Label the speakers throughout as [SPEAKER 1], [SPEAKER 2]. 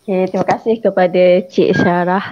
[SPEAKER 1] Okay, terima kasih kepada Cik Syarah.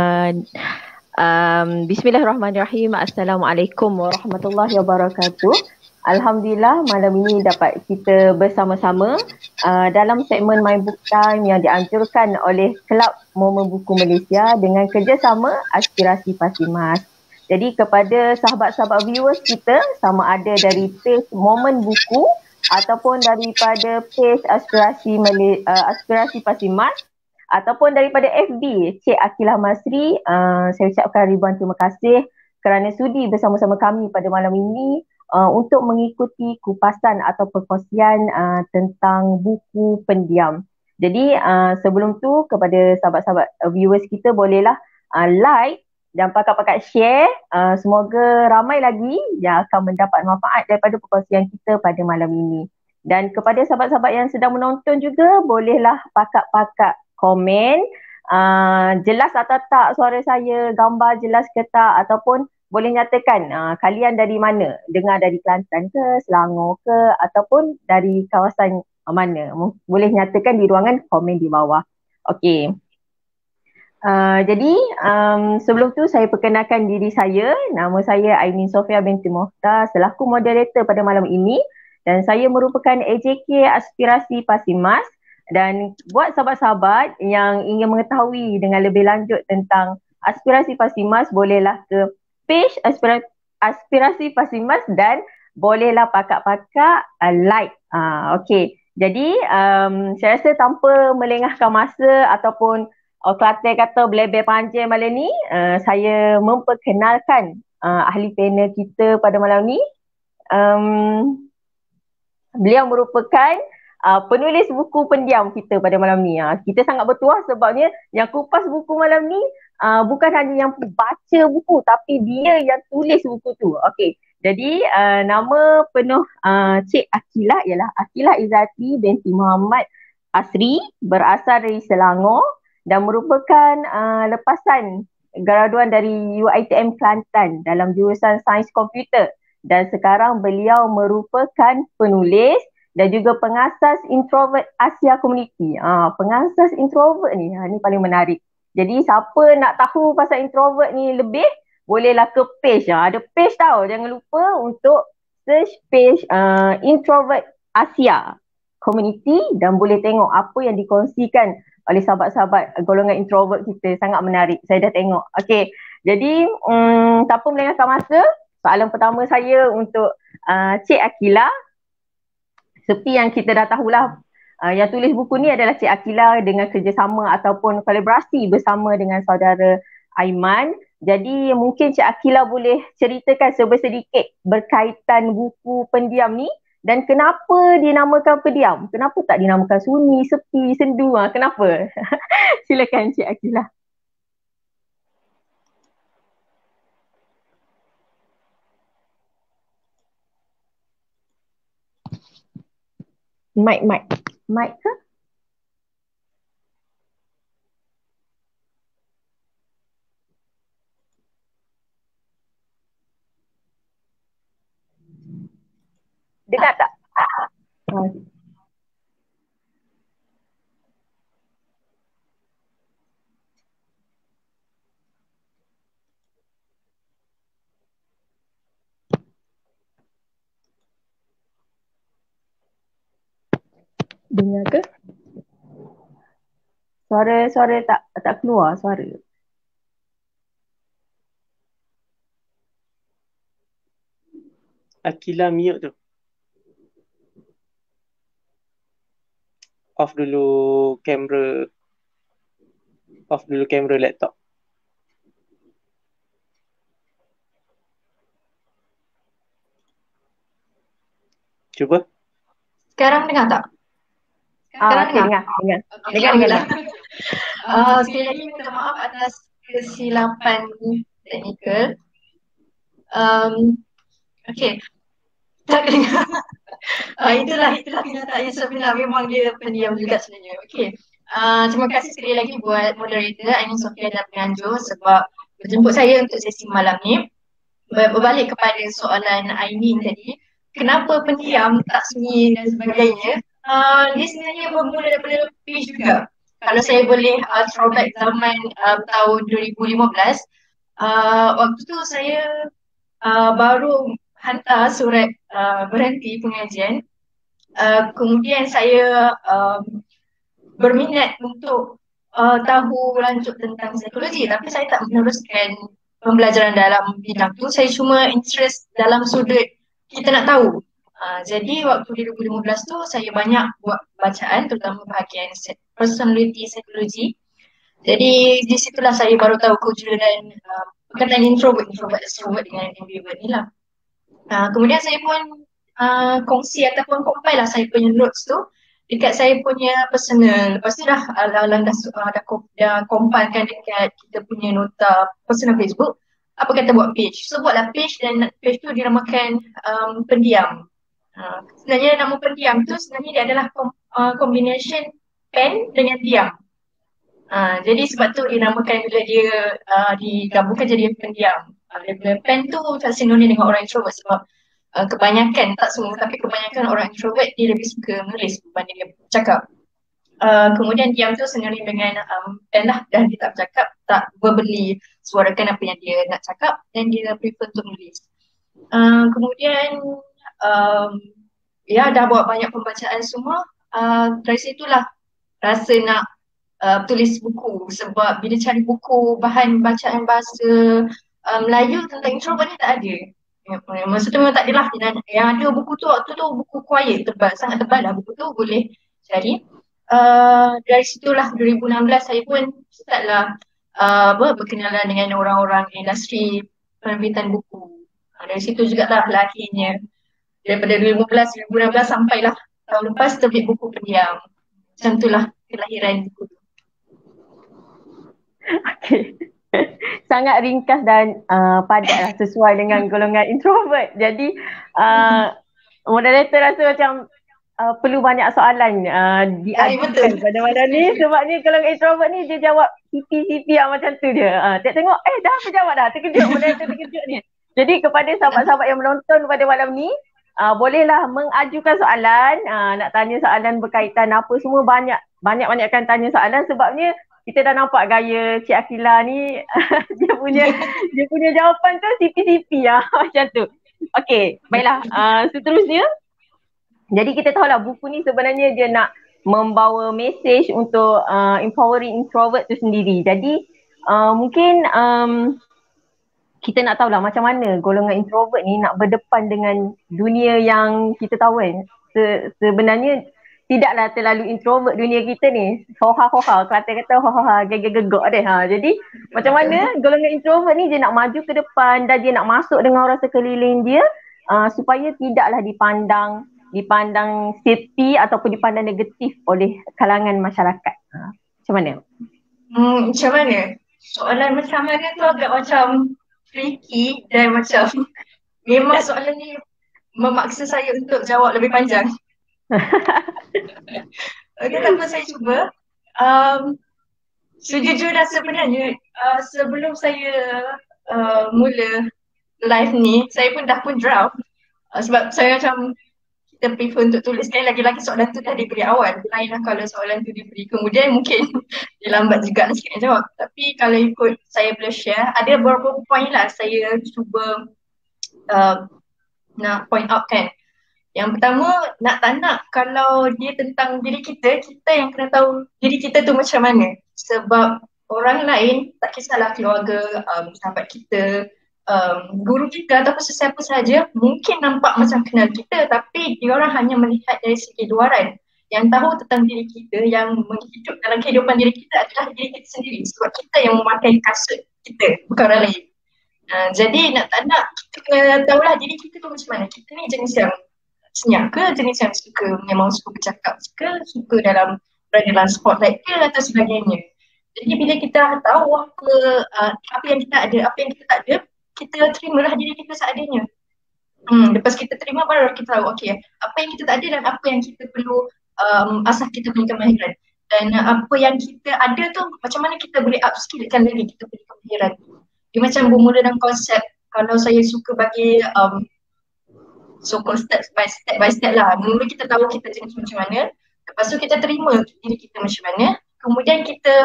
[SPEAKER 1] Bismillahirrahmanirrahim. Assalamualaikum warahmatullahi wabarakatuh. Alhamdulillah malam ini dapat kita bersama-sama dalam segmen My Book Time yang dianjurkan oleh Kelab Momen Buku Malaysia dengan kerjasama Aspirasi Pasimas. Jadi kepada sahabat-sahabat viewers kita, sama ada dari page Momen Buku ataupun daripada page Aspirasi Pasimas ataupun daripada FB Cik Akilah Masri, saya ucapkan ribuan terima kasih kerana sudi bersama-sama kami pada malam ini untuk mengikuti kupasan atau perkongsian tentang buku pendiam. Jadi sebelum tu kepada sahabat-sahabat viewers kita bolehlah like dan pakat-pakat share. Semoga ramai lagi yang akan mendapat manfaat daripada perkongsian kita pada malam ini. Dan kepada sahabat-sahabat yang sedang menonton juga bolehlah pakat-pakat komen jelas atau tak suara saya, gambar jelas ke tak, ataupun boleh nyatakan kalian dari mana, dengar dari Kelantan ke, Selangor ke, ataupun dari kawasan mana. Boleh nyatakan di ruangan komen di bawah. Okey. Jadi sebelum tu saya perkenalkan diri saya. Nama saya Aimin Sofia binti Mohtar selaku moderator pada malam ini, dan saya merupakan AJK Aspirasi Pasimas. Dan buat sahabat-sahabat yang ingin mengetahui dengan lebih lanjut tentang Aspirasi Pasimas, bolehlah ke page Aspirasi Pasimas dan bolehlah pakat-pakat like. Okey. Jadi saya rasa tanpa melengahkan masa ataupun kata bleber panjang malam ni, saya memperkenalkan ahli panel kita pada malam ni. Beliau merupakan penulis buku pendiam kita pada malam ni. Kita sangat bertuah sebabnya yang kupas buku malam ni bukan hanya yang baca buku, tapi dia yang tulis buku tu. Okey. Jadi nama penuh Cik Akilah ialah Akilah Izzati binti Muhammad Asri, berasal dari Selangor dan merupakan lepasan graduan dari UiTM Kelantan dalam jurusan Sains Komputer, dan sekarang beliau merupakan penulis dan juga pengasas Introvert Asia Community. Pengasas introvert ni paling menarik. Jadi siapa nak tahu pasal introvert ni lebih, bolehlah ke page. Ada page tau, jangan lupa untuk search page Introvert Asia Community dan boleh tengok apa yang dikongsikan oleh sahabat-sahabat golongan introvert kita. Sangat menarik, saya dah tengok. Okey, jadi tanpa melengahkan masa, soalan pertama saya untuk Cik Akilah. Seperti yang kita dah tahulah, yang tulis buku ni adalah Cik Akilah dengan kerjasama ataupun kolaborasi bersama dengan saudara Aiman. Jadi mungkin Cik Akilah boleh ceritakan sedikit berkaitan buku pendiam ni dan kenapa dinamakan pendiam? Kenapa tak dinamakan sunyi, sepi, sendu? Kenapa? Silakan Cik Akilah. Mic ke? Dengar tak? Dengar ke? Suara tak keluar suara.
[SPEAKER 2] Akilah mute tu. Off dulu kamera laptop. Cuba.
[SPEAKER 3] Sekarang dengar tak?
[SPEAKER 1] Sekarang dengar. Dengar.
[SPEAKER 3] Sekali lagi minta maaf atas kesilapan teknikal. Okey. Tak dengar. Itulah kenyataan yang sebenar. Memang dia pendiam juga sebenarnya. Okey. Terima kasih sekali lagi buat moderator Aimin Sofia dan penganjur sebab berjemput saya untuk sesi malam ni. Berbalik kepada soalan Aimin tadi, kenapa pendiam, tak sunyi dan sebagainya, dia sebenarnya bermula daripada page juga. kalau saya boleh throwback zaman tahun 2015, waktu tu saya baru hantar surat berhenti pengajian. Kemudian saya berminat untuk tahu lanjut tentang psikologi, tapi saya tak meneruskan pembelajaran dalam bidang tu. Saya cuma interest dalam sudut kita nak tahu. Jadi waktu 2015 tu saya banyak buat bacaan terutama bahagian personality psychology. Jadi di situlah saya baru tahu kewujudan berkenaan introvert extrovert dengan ambivert ni lah. Kemudian saya pun kongsi ataupun compile lah saya punya notes tu dekat saya punya personal. Lepas tu dah compilekan dekat kita punya nota personal Facebook. Apa kata buat page. So buatlah page dan page tu dinamakan pendiam. Sebenarnya nama pendiam tu sebenarnya dia adalah combination pen dengan diam. Jadi sebab tu dinamakan bila dia digabungkan jadi pendiam. Bila pen tu tak sinonim dengan orang introvert sebab kebanyakan, tak semua tapi kebanyakan orang introvert dia lebih suka menulis berbanding dia cakap. Kemudian diam tu sinonim dengan pen lah, dan dia tak bercakap, tak verbally suarakan apa yang dia nak cakap dan dia prefer untuk menulis. Kemudian ya dah buat banyak pembacaan semua. Dari situlah rasa nak tulis buku, sebab bila cari buku bahan bacaan bahasa Melayu tentang introvert ni tak ada. Masa tu memang tak adalah. Yang ada buku tu waktu tu buku quiet, tebal, sangat tebal lah buku tu, boleh cari. Dari situlah 2016 saya pun startlah berkenalan dengan orang-orang industri penerbitan buku. Dari situ juga lah lahirnya. Daripada 2016 sampailah tahun lepas terbit buku pendiam. Macam itulah kelahiran buku tu.
[SPEAKER 1] Okay. Sangat ringkas dan padat lah, sesuai dengan golongan introvert. Jadi moderator rasa macam perlu banyak soalan diajukan kepada Madam ni, sebabnya golongan introvert ni dia jawab sipi-sipi macam tu dia. Tengok dah aku jawab dah, terkejut, moderator terkejut ni. Jadi kepada sahabat-sahabat yang menonton pada malam ni, bolehlah mengajukan soalan, nak tanya soalan berkaitan apa semua, banyak-banyakkan tanya soalan, sebabnya kita dah nampak gaya Cik Akila ni dia punya jawapan tu sipi-sipi macam tu. Okey, baiklah. Seterusnya, jadi kita tahulah buku ni sebenarnya dia nak membawa mesej untuk empowering introvert tu sendiri. Jadi mungkin kita nak tahulah macam mana golongan introvert ni nak berdepan dengan dunia yang kita tahu kan. Sebenarnya tidaklah terlalu introvert dunia kita ni. Hoha-hoha, Kelantan kata hoha-hoha, gegak-gegak deh. Jadi macam mana golongan introvert ni dia nak maju ke depan dan dia nak masuk dengan orang sekeliling dia supaya tidaklah dipandang safety ataupun dipandang negatif oleh kalangan masyarakat. Macam mana?
[SPEAKER 3] Macam mana? Soalan macam mana tu agak macam tricky dan macam memang soalan ni memaksa saya untuk jawab lebih panjang. Okay, tak apa, saya cuba. Sejujurnya sebenarnya sebelum saya mula live ni, saya pun dah pun draft sebab saya macam kita prefer untuk tulis sekali lagi soalan tu dah diberi awal. Lainlah kalau soalan tu diberi kemudian mungkin dia lambat juga nak sikit nak jawab. Tapi kalau ikut saya boleh share, ada beberapa point lah saya cuba nak point out kan. Yang pertama, nak tak nak kalau dia tentang diri kita, kita yang kena tahu diri kita tu macam mana. Sebab orang lain, tak kisahlah keluarga, sahabat kita, guru kita ataupun sesiapa sahaja, mungkin nampak macam kenal kita tapi diorang hanya melihat dari segi luaran. Yang tahu tentang diri kita, yang menghidup dalam kehidupan diri kita adalah diri kita sendiri. Sebab kita yang memakai kasut kita, bukan orang lain. Jadi nak tak nak, kita kena tahulah diri kita tu macam mana. Kita ni jenis yang senyap ke, jenis yang memang suka bercakap ke, suka berada dalam spotlight ke atau sebagainya. Jadi bila kita tahu apa yang kita ada, apa yang kita tak ada, kita terimalah diri kita seadanya. Lepas kita terima baru kita tahu apa yang kita tak ada dan apa yang kita perlu asah kita punya kemahiran. Dan apa yang kita ada tu macam mana kita boleh upskillkan lagi kita punya kemahiran. Dia macam bermula dengan konsep, kalau saya suka bagi so-called step by step lah. Mula kita tahu kita jenis macam mana, lepas tu kita terima diri kita macam mana, kemudian kita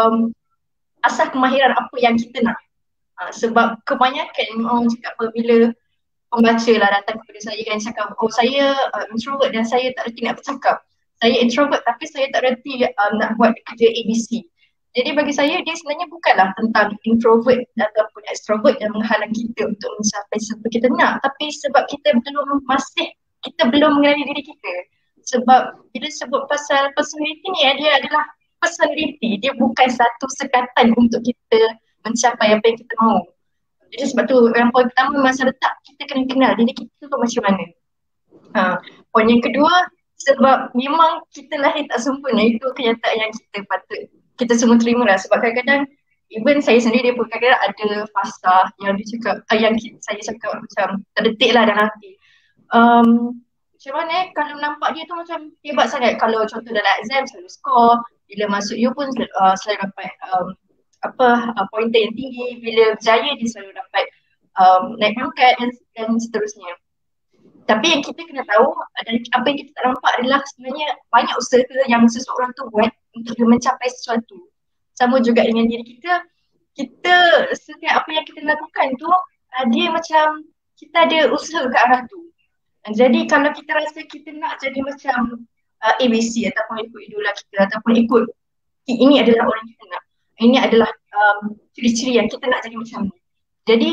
[SPEAKER 3] asah kemahiran apa yang kita nak. Sebab kebanyakan orang cakap apabila pembaca lah datang kepada saya kan cakap, oh saya introvert dan saya tak reti nak bercakap. Saya introvert tapi saya tak reti nak buat kerja ABC. Jadi bagi saya dia sebenarnya bukanlah tentang introvert ataupun extrovert yang menghalang kita untuk mencapai sesuatu kita nak, tapi sebab kita belum mengenali diri kita. Sebab bila sebut pasal personality ni, dia adalah personality, dia bukan satu sekatan untuk kita mencapai apa yang kita mahu. Jadi sebab tu yang poin pertama masa letak kita kena kenal diri kita tu macam mana. Poin yang kedua, sebab memang kita lahir tak sempurna, itu kenyataan yang kita semua terima lah. Sebab kadang-kadang even saya sendiri dia pun kadang-kadang ada fasa yang dia cakap, saya cakap macam terdetik lah dalam hati. Macam mana kalau nampak dia tu macam hebat sangat, kalau contoh dalam exam selalu score, bila masuk U pun selalu dapat pointer yang tinggi, bila berjaya dia selalu dapat naik pangkat dan seterusnya. Tapi yang kita kena tahu dan apa yang kita tak nampak adalah sebenarnya banyak usaha yang seseorang tu buat untuk dia mencapai sesuatu. Sama juga dengan diri kita, setiap apa yang kita lakukan tu dia macam kita ada usaha ke arah tu. Jadi kalau kita rasa kita nak jadi macam ABC ataupun ikut idola kita ataupun ikut ini adalah orang yang kita nak, ini adalah ciri-ciri yang kita nak jadi macam ni. Jadi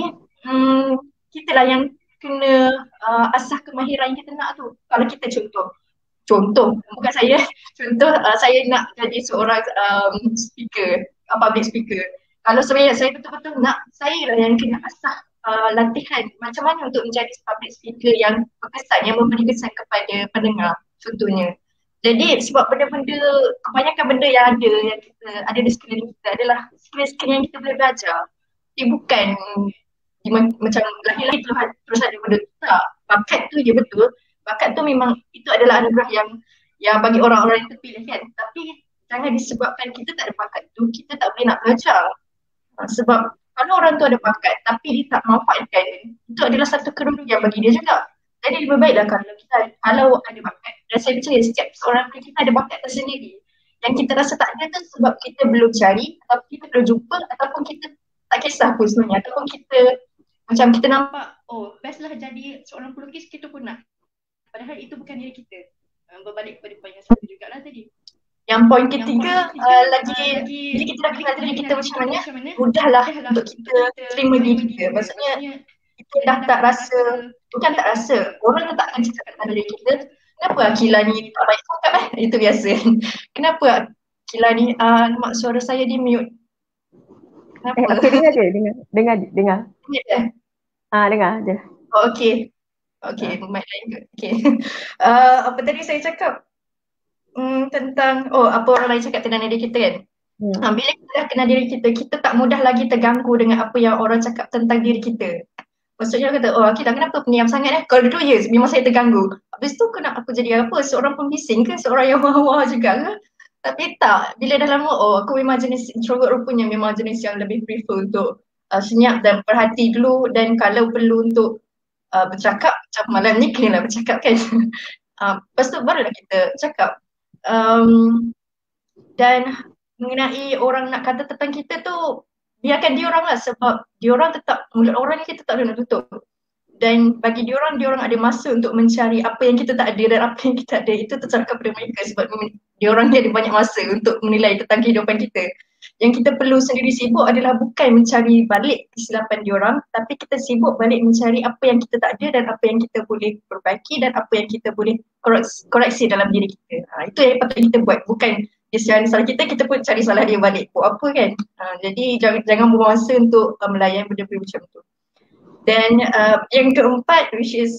[SPEAKER 3] kita lah yang kena asah kemahiran yang kita nak tu. Kalau kita contoh bukan saya, saya nak jadi seorang speaker, public speaker. Kalau sebenarnya saya betul-betul nak, saya lah yang kena asah latihan macam mana untuk menjadi public speaker yang berkesan, yang memberi kesan kepada pendengar contohnya. Jadi sebab benda-benda, kebanyakan benda yang kita ada di sekeliling kita adalah skill-skill yang kita boleh belajar. Dia bukan macam lahir-lahir terus ada benda tu, tak. Bakat tu dia betul, bakat tu memang itu adalah anugerah yang bagi orang-orang yang terpilih kan. Tapi jangan disebabkan kita tak ada bakat tu, kita tak boleh nak belajar. Sebab kalau orang tu ada bakat tapi dia tak manfaatkan, itu adalah satu kerugian bagi dia juga. Jadi lebih baiklah kalau ada bakat, dan saya percaya setiap seorang kita ada bakat tersendiri. Yang kita rasa tak ada tu sebab kita belum cari, ataupun kita belum jumpa, ataupun kita tak kisah pun sebenarnya, ataupun kita nampak, oh best lah jadi seorang pelukis, kita pun nak. Padahal itu bukan diri kita. Berbalik kepada poin yang satu jugalah tadi. Yang poin ketiga, lagi bila kita dah kenal diri kita macam mana, mudahlah untuk kita terima diri kita. Maksudnya kita dah tak rasa, bukan tak rasa, orang tu tak akan cakap tentang diri kita, kenapa Akila ni tak baik cakap itu biasa. Kenapa Akila ni, mak suara saya di mute. Kenapa?
[SPEAKER 1] Aku dengar je, dengar. Dengar je.
[SPEAKER 3] Oh, okay, mic lain ke? Okay. Apa tadi saya cakap? Tentang, apa orang lain cakap tentang diri kita kan? Bila kita dah kenal diri kita, kita tak mudah lagi terganggu dengan apa yang orang cakap tentang diri kita. Maksudnya kata, Akila kenapa pendiam sangat Kalau dulu memang saya terganggu. Habis tu aku jadi apa? Seorang pembising ke? Seorang yang wah-wah juga ke? Tapi tak, bila dah lama, aku memang jenis introvert, rupanya memang jenis yang lebih prefer untuk senyap dan perhati dulu, dan kalau perlu untuk bercakap, macam malam ni kenalah bercakap kan. Lepas tu barulah kita cakap. Dan mengenai orang nak kata tentang kita tu, biarkan diorang lah, sebab diorang tetap, mulut orang ni kita tak boleh nak tutup. Dan bagi diorang ada masa untuk mencari apa yang kita tak ada dan apa yang kita ada. Itu terserah kepada mereka, sebab diorang ni ada banyak masa untuk menilai tentang kehidupan kita. Yang kita perlu sendiri sibuk adalah bukan mencari balik kesilapan diorang, tapi kita sibuk balik mencari apa yang kita tak ada dan apa yang kita boleh perbaiki dan apa yang kita boleh koreksi dalam diri kita. Itu yang patut kita buat, bukan dia cari salah kita pun cari salah dia balik. Buat apa kan? Jadi jangan buang masa untuk melayan benda-benda macam tu. Dan yang keempat, which is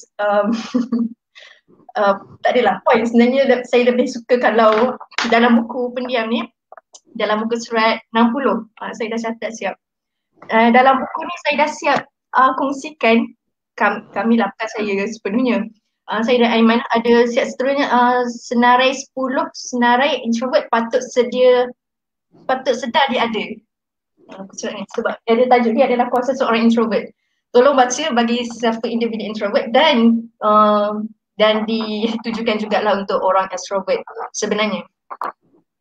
[SPEAKER 3] tak adalah point, sebenarnya saya lebih suka kalau dalam buku pendiam ni, dalam muka surat 60, saya dah catat siap. Dalam buku ni saya dah siap kongsikan, kami lah bukan saya sepenuhnya. Saya dan Aiman ada siap seterusnya senarai 10 senarai introvert patut sedar dia ada. Surat ni sebab dia ada tajuk dia adalah kuasa seorang introvert. Tolong baca bagi siapa individu introvert dan ditujukan jugalah untuk orang extrovert sebenarnya.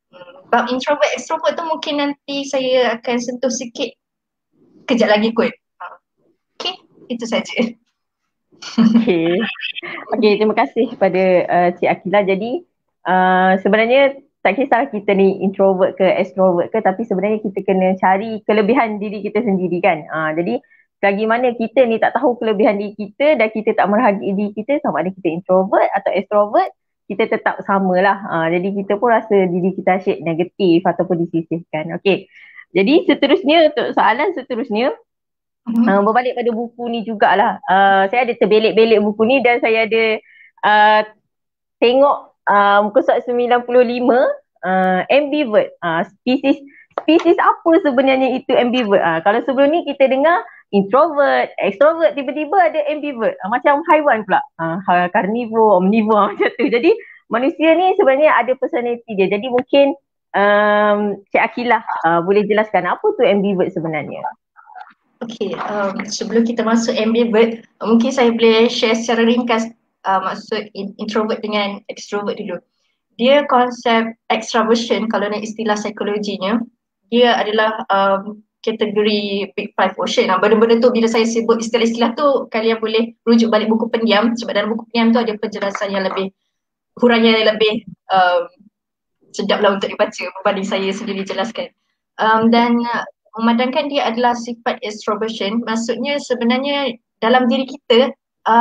[SPEAKER 3] Bab introvert extrovert tu mungkin nanti saya akan sentuh sikit kejap lagi kot. Okay, itu saja.
[SPEAKER 1] Okay. Okay, terima kasih kepada Cik Akila. Jadi sebenarnya tak kisah kita ni introvert ke extrovert ke, tapi sebenarnya kita kena cari kelebihan diri kita sendiri kan. Jadi selagi mana kita ni tak tahu kelebihan diri kita dan kita tak menghargai diri kita, sama ada kita introvert atau extrovert, kita tetap samalah. Jadi kita pun rasa diri kita asyik negatif ataupun disisihkan. Okay. Jadi seterusnya, untuk soalan seterusnya, berbalik pada buku ni jugalah. Saya ada terbelik-belik buku ni dan saya ada tengok muka surat 95, ambivert. Spesies apa sebenarnya itu ambivert? Kalau sebelum ni kita dengar introvert, extrovert, tiba-tiba ada ambivert. Macam haiwan pula. Carnivore, omnivore macam tu. Jadi manusia ni sebenarnya ada personality dia. Jadi mungkin Cik Akilah boleh jelaskan apa tu ambivert sebenarnya?
[SPEAKER 3] Okay, sebelum kita masuk ambivert, mungkin saya boleh share secara ringkas maksud introvert dengan extrovert dulu. Dia konsep extraversion, kalau nak istilah psikologinya, dia adalah kategori Big Five Ocean. Benda-benda tu bila saya sebut istilah-istilah tu, kalian boleh rujuk balik buku pendiam, sebab dalam buku pendiam tu ada penjelasan yang lebih, huraian yang lebih sedap lah untuk dibaca berbanding saya sendiri jelaskan. Dan memandangkan dia adalah sifat extroversion, maksudnya sebenarnya dalam diri kita,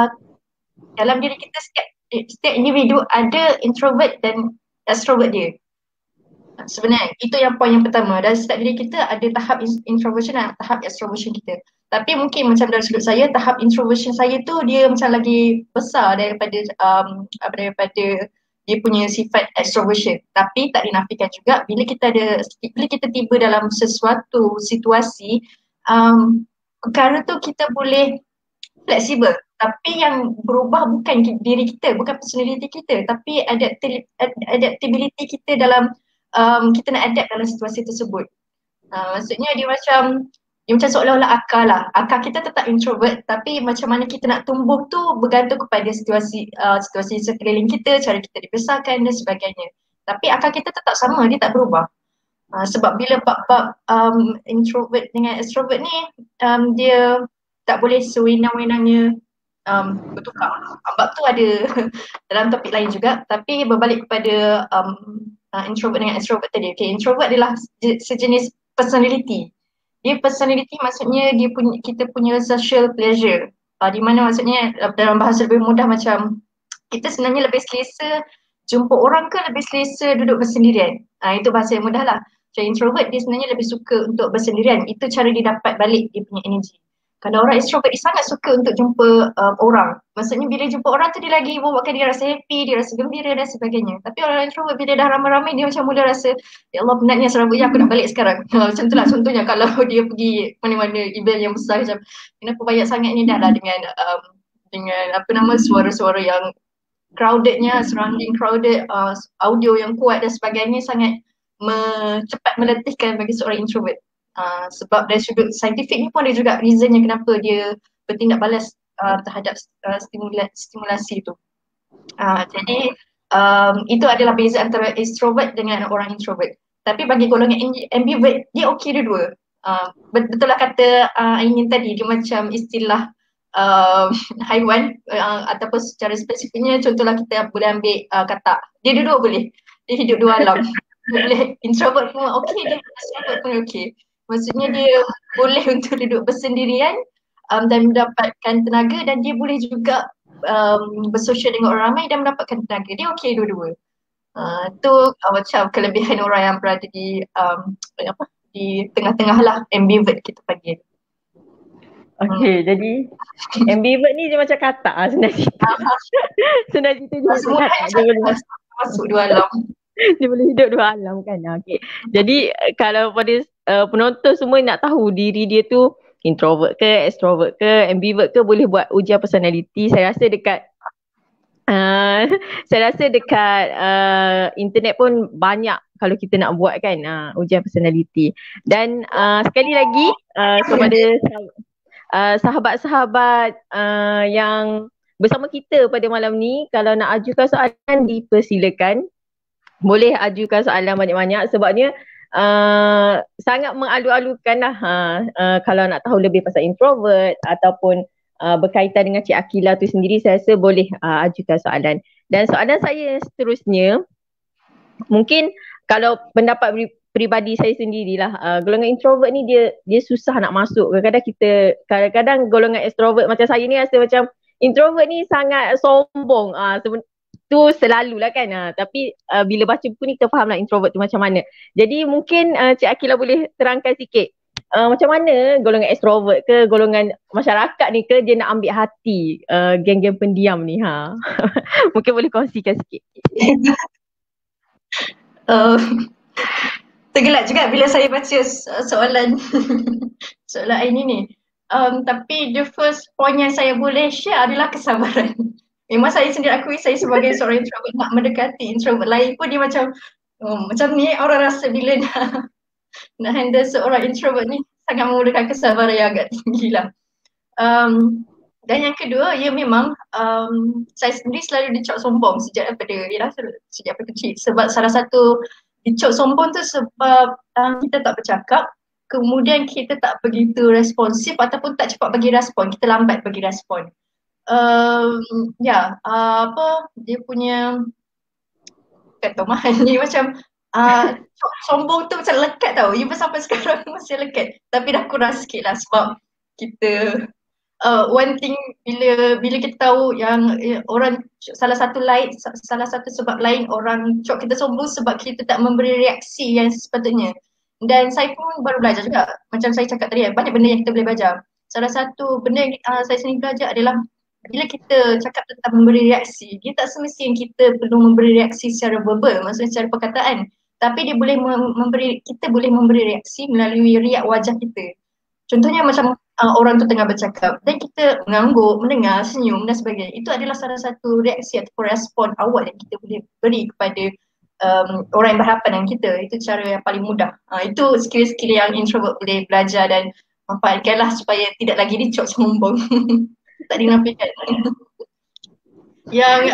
[SPEAKER 3] setiap individu ada introvert dan extrovert dia. Sebenarnya itu yang poin yang pertama. Dan setiap diri kita ada tahap introversion dan tahap extroversion kita. Tapi mungkin macam dari sudut saya, tahap introversion saya tu dia macam lagi besar daripada dia punya sifat extroversion. Tapi tak dinafikan juga bila kita tiba dalam sesuatu situasi, perkara tu kita boleh fleksibel. Tapi yang berubah bukan diri kita, bukan personality kita, tapi adaptability kita dalam kita nak adapt dalam situasi tersebut. Maksudnya dia macam seolah-olah akar lah. Akar kita tetap introvert, tapi macam mana kita nak tumbuh tu bergantung kepada situasi sekeliling kita, cara kita dibesarkan dan sebagainya. Tapi akar kita tetap sama, dia tak berubah. Sebab bila bab introvert dengan extrovert ni, dia tak boleh sewenang-wenangnya bertukar. Bab tu ada dalam topik lain juga, tapi berbalik kepada introvert dengan extrovert tadi. Okay, introvert adalah sejenis personality. Dia personality maksudnya kita punya social pleasure. Di mana maksudnya dalam bahasa lebih mudah macam kita sebenarnya lebih selesa jumpa orang ke lebih selesa duduk bersendirian. Itu bahasa yang mudah lah. Macam introvert dia sebenarnya lebih suka untuk bersendirian. Itu cara dia dapat balik dia punya energi. Kalau orang extrovert dia sangat suka untuk jumpa orang. Maksudnya bila jumpa orang tu dia lagi membuatkan dia rasa happy, dia rasa gembira dan sebagainya. Tapi orang introvert bila dah ramai-ramai dia macam mula rasa, ya Allah penatnya serabutnya aku nak balik sekarang. Macam tu lah contohnya kalau dia pergi mana-mana event yang besar macam kenapa banyak sangat ni dah lah dengan suara-suara yang crowdednya, surrounding crowded, audio yang kuat dan sebagainya sangat cepat meletihkan bagi seorang introvert. Sebab dari sudut saintifik ni pun ada juga reasonnya kenapa dia bertindak balas terhadap stimulasi tu. Jadi itu adalah beza antara extrovert dengan orang introvert. Tapi bagi golongan ambivert, dia okey dua-dua. Betul lah kata Ainin tadi, dia macam istilah haiwan ataupun secara spesifiknya contohlah kita boleh ambil katak. Dia dua-dua boleh. Dia hidup dua alam. Boleh introvert pun okey, dia extrovert pun okey. Maksudnya dia boleh untuk duduk bersendirian dan mendapatkan tenaga, dan dia boleh juga bersosial dengan orang ramai dan mendapatkan tenaga. Dia okey dua-dua. Tu macam kelebihan orang yang berada di tengah-tengah lah, ambivert kita panggil.
[SPEAKER 1] Okay, jadi ambivert ni dia macam katak senang cerita. Senang cerita dia macam katak. Dia boleh
[SPEAKER 3] masuk dua alam.
[SPEAKER 1] Dia boleh hidup dua alam kan. Okay. Jadi kalau pada penonton semua nak tahu diri dia tu introvert ke, extrovert ke, ambivert ke, boleh buat ujian personality. Saya rasa dekat internet pun banyak kalau kita nak buat kan ujian personality. Dan sekali lagi kepada sahabat-sahabat yang bersama kita pada malam ni, kalau nak ajukan soalan dipersilakan. boleh ajukan soalan banyak-banyak sebabnya sangat mengalu-alukan lah kalau nak tahu lebih pasal introvert ataupun berkaitan dengan Cik Akila tu sendiri, saya rasa boleh ajukan soalan. Dan soalan saya seterusnya, mungkin kalau pendapat peribadi saya sendirilah, golongan introvert ni dia susah nak masuk. Kadang-kadang golongan extrovert macam saya ni rasa macam introvert ni sangat sombong. Tu selalulah kan. Tapi bila baca buku ni kita faham lah introvert tu macam mana. Jadi mungkin Cik Akila boleh terangkan sikit macam mana golongan extrovert ke golongan masyarakat ni ke dia nak ambil hati geng-geng pendiam ni. Mungkin boleh kongsikan sikit.
[SPEAKER 3] Tergelak juga bila saya baca soalan soalan ini ni. Tapi the first point yang saya boleh share adalah kesabaran. Memang saya sendiri akui saya sebagai seorang introvert nak mendekati introvert lain pun dia macam macam ni orang rasa bila nak handle seorang introvert ni sangat memerlukan kesabaran yang agak tinggi lah. Dan yang kedua, ya memang saya sendiri selalu dicap sombong sejak daripada kecil. Sebab salah satu dicap sombong tu sebab kita tak bercakap, kemudian kita tak begitu responsif ataupun tak cepat bagi respon, kita lambat bagi respon. Dia punya ketomahan ni macam sombong tu macam lekat tau, even sampai sekarang masih lekat. Tapi dah kurang sikit lah sebab kita one thing bila kita tahu yang orang salah satu sebab lain orang cok kita sombong sebab kita tak memberi reaksi yang sepatutnya. Dan saya pun baru belajar juga, macam saya cakap tadi, banyak benda yang kita boleh belajar. Salah satu benda yang saya sendiri belajar adalah bila kita cakap tentang memberi reaksi, dia tak semestinya kita perlu memberi reaksi secara verbal, maksudnya secara perkataan. Tapi dia boleh kita boleh memberi reaksi melalui riak wajah kita. Contohnya macam orang tu tengah bercakap dan kita mengangguk, mendengar, senyum dan sebagainya. Itu adalah salah satu reaksi ataupun respon awal yang kita boleh beri kepada orang yang berhadapan dengan kita. Itu cara yang paling mudah. Itu skill-skill yang introvert boleh belajar dan manfaatkanlah supaya tidak lagi dicok sombong. Tak dinafikan. Yang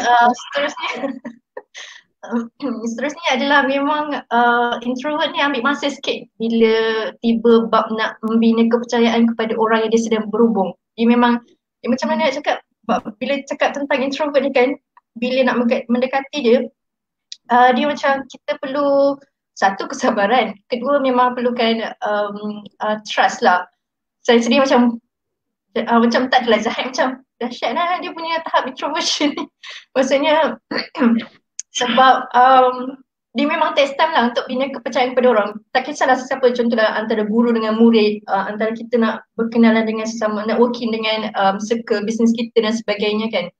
[SPEAKER 3] seterusnya adalah memang introvert ni ambil masa sikit bila tiba bab nak membina kepercayaan kepada orang yang dia sedang berhubung. Dia memang macam mana nak cakap, bila cakap tentang introvert ni kan, bila nak mendekati dia, dia macam kita perlu satu kesabaran, kedua memang perlukan trust lah. Saya sendiri macam tak adalah Zahid macam dahsyat lah dia punya tahap introversion ni. Maksudnya sebab dia memang test time lah untuk bina kepercayaan kepada orang. Tak kisahlah siapa, contohnya antara guru dengan murid, antara kita nak berkenalan dengan sesama, nak working dengan circle bisnes kita dan sebagainya kan.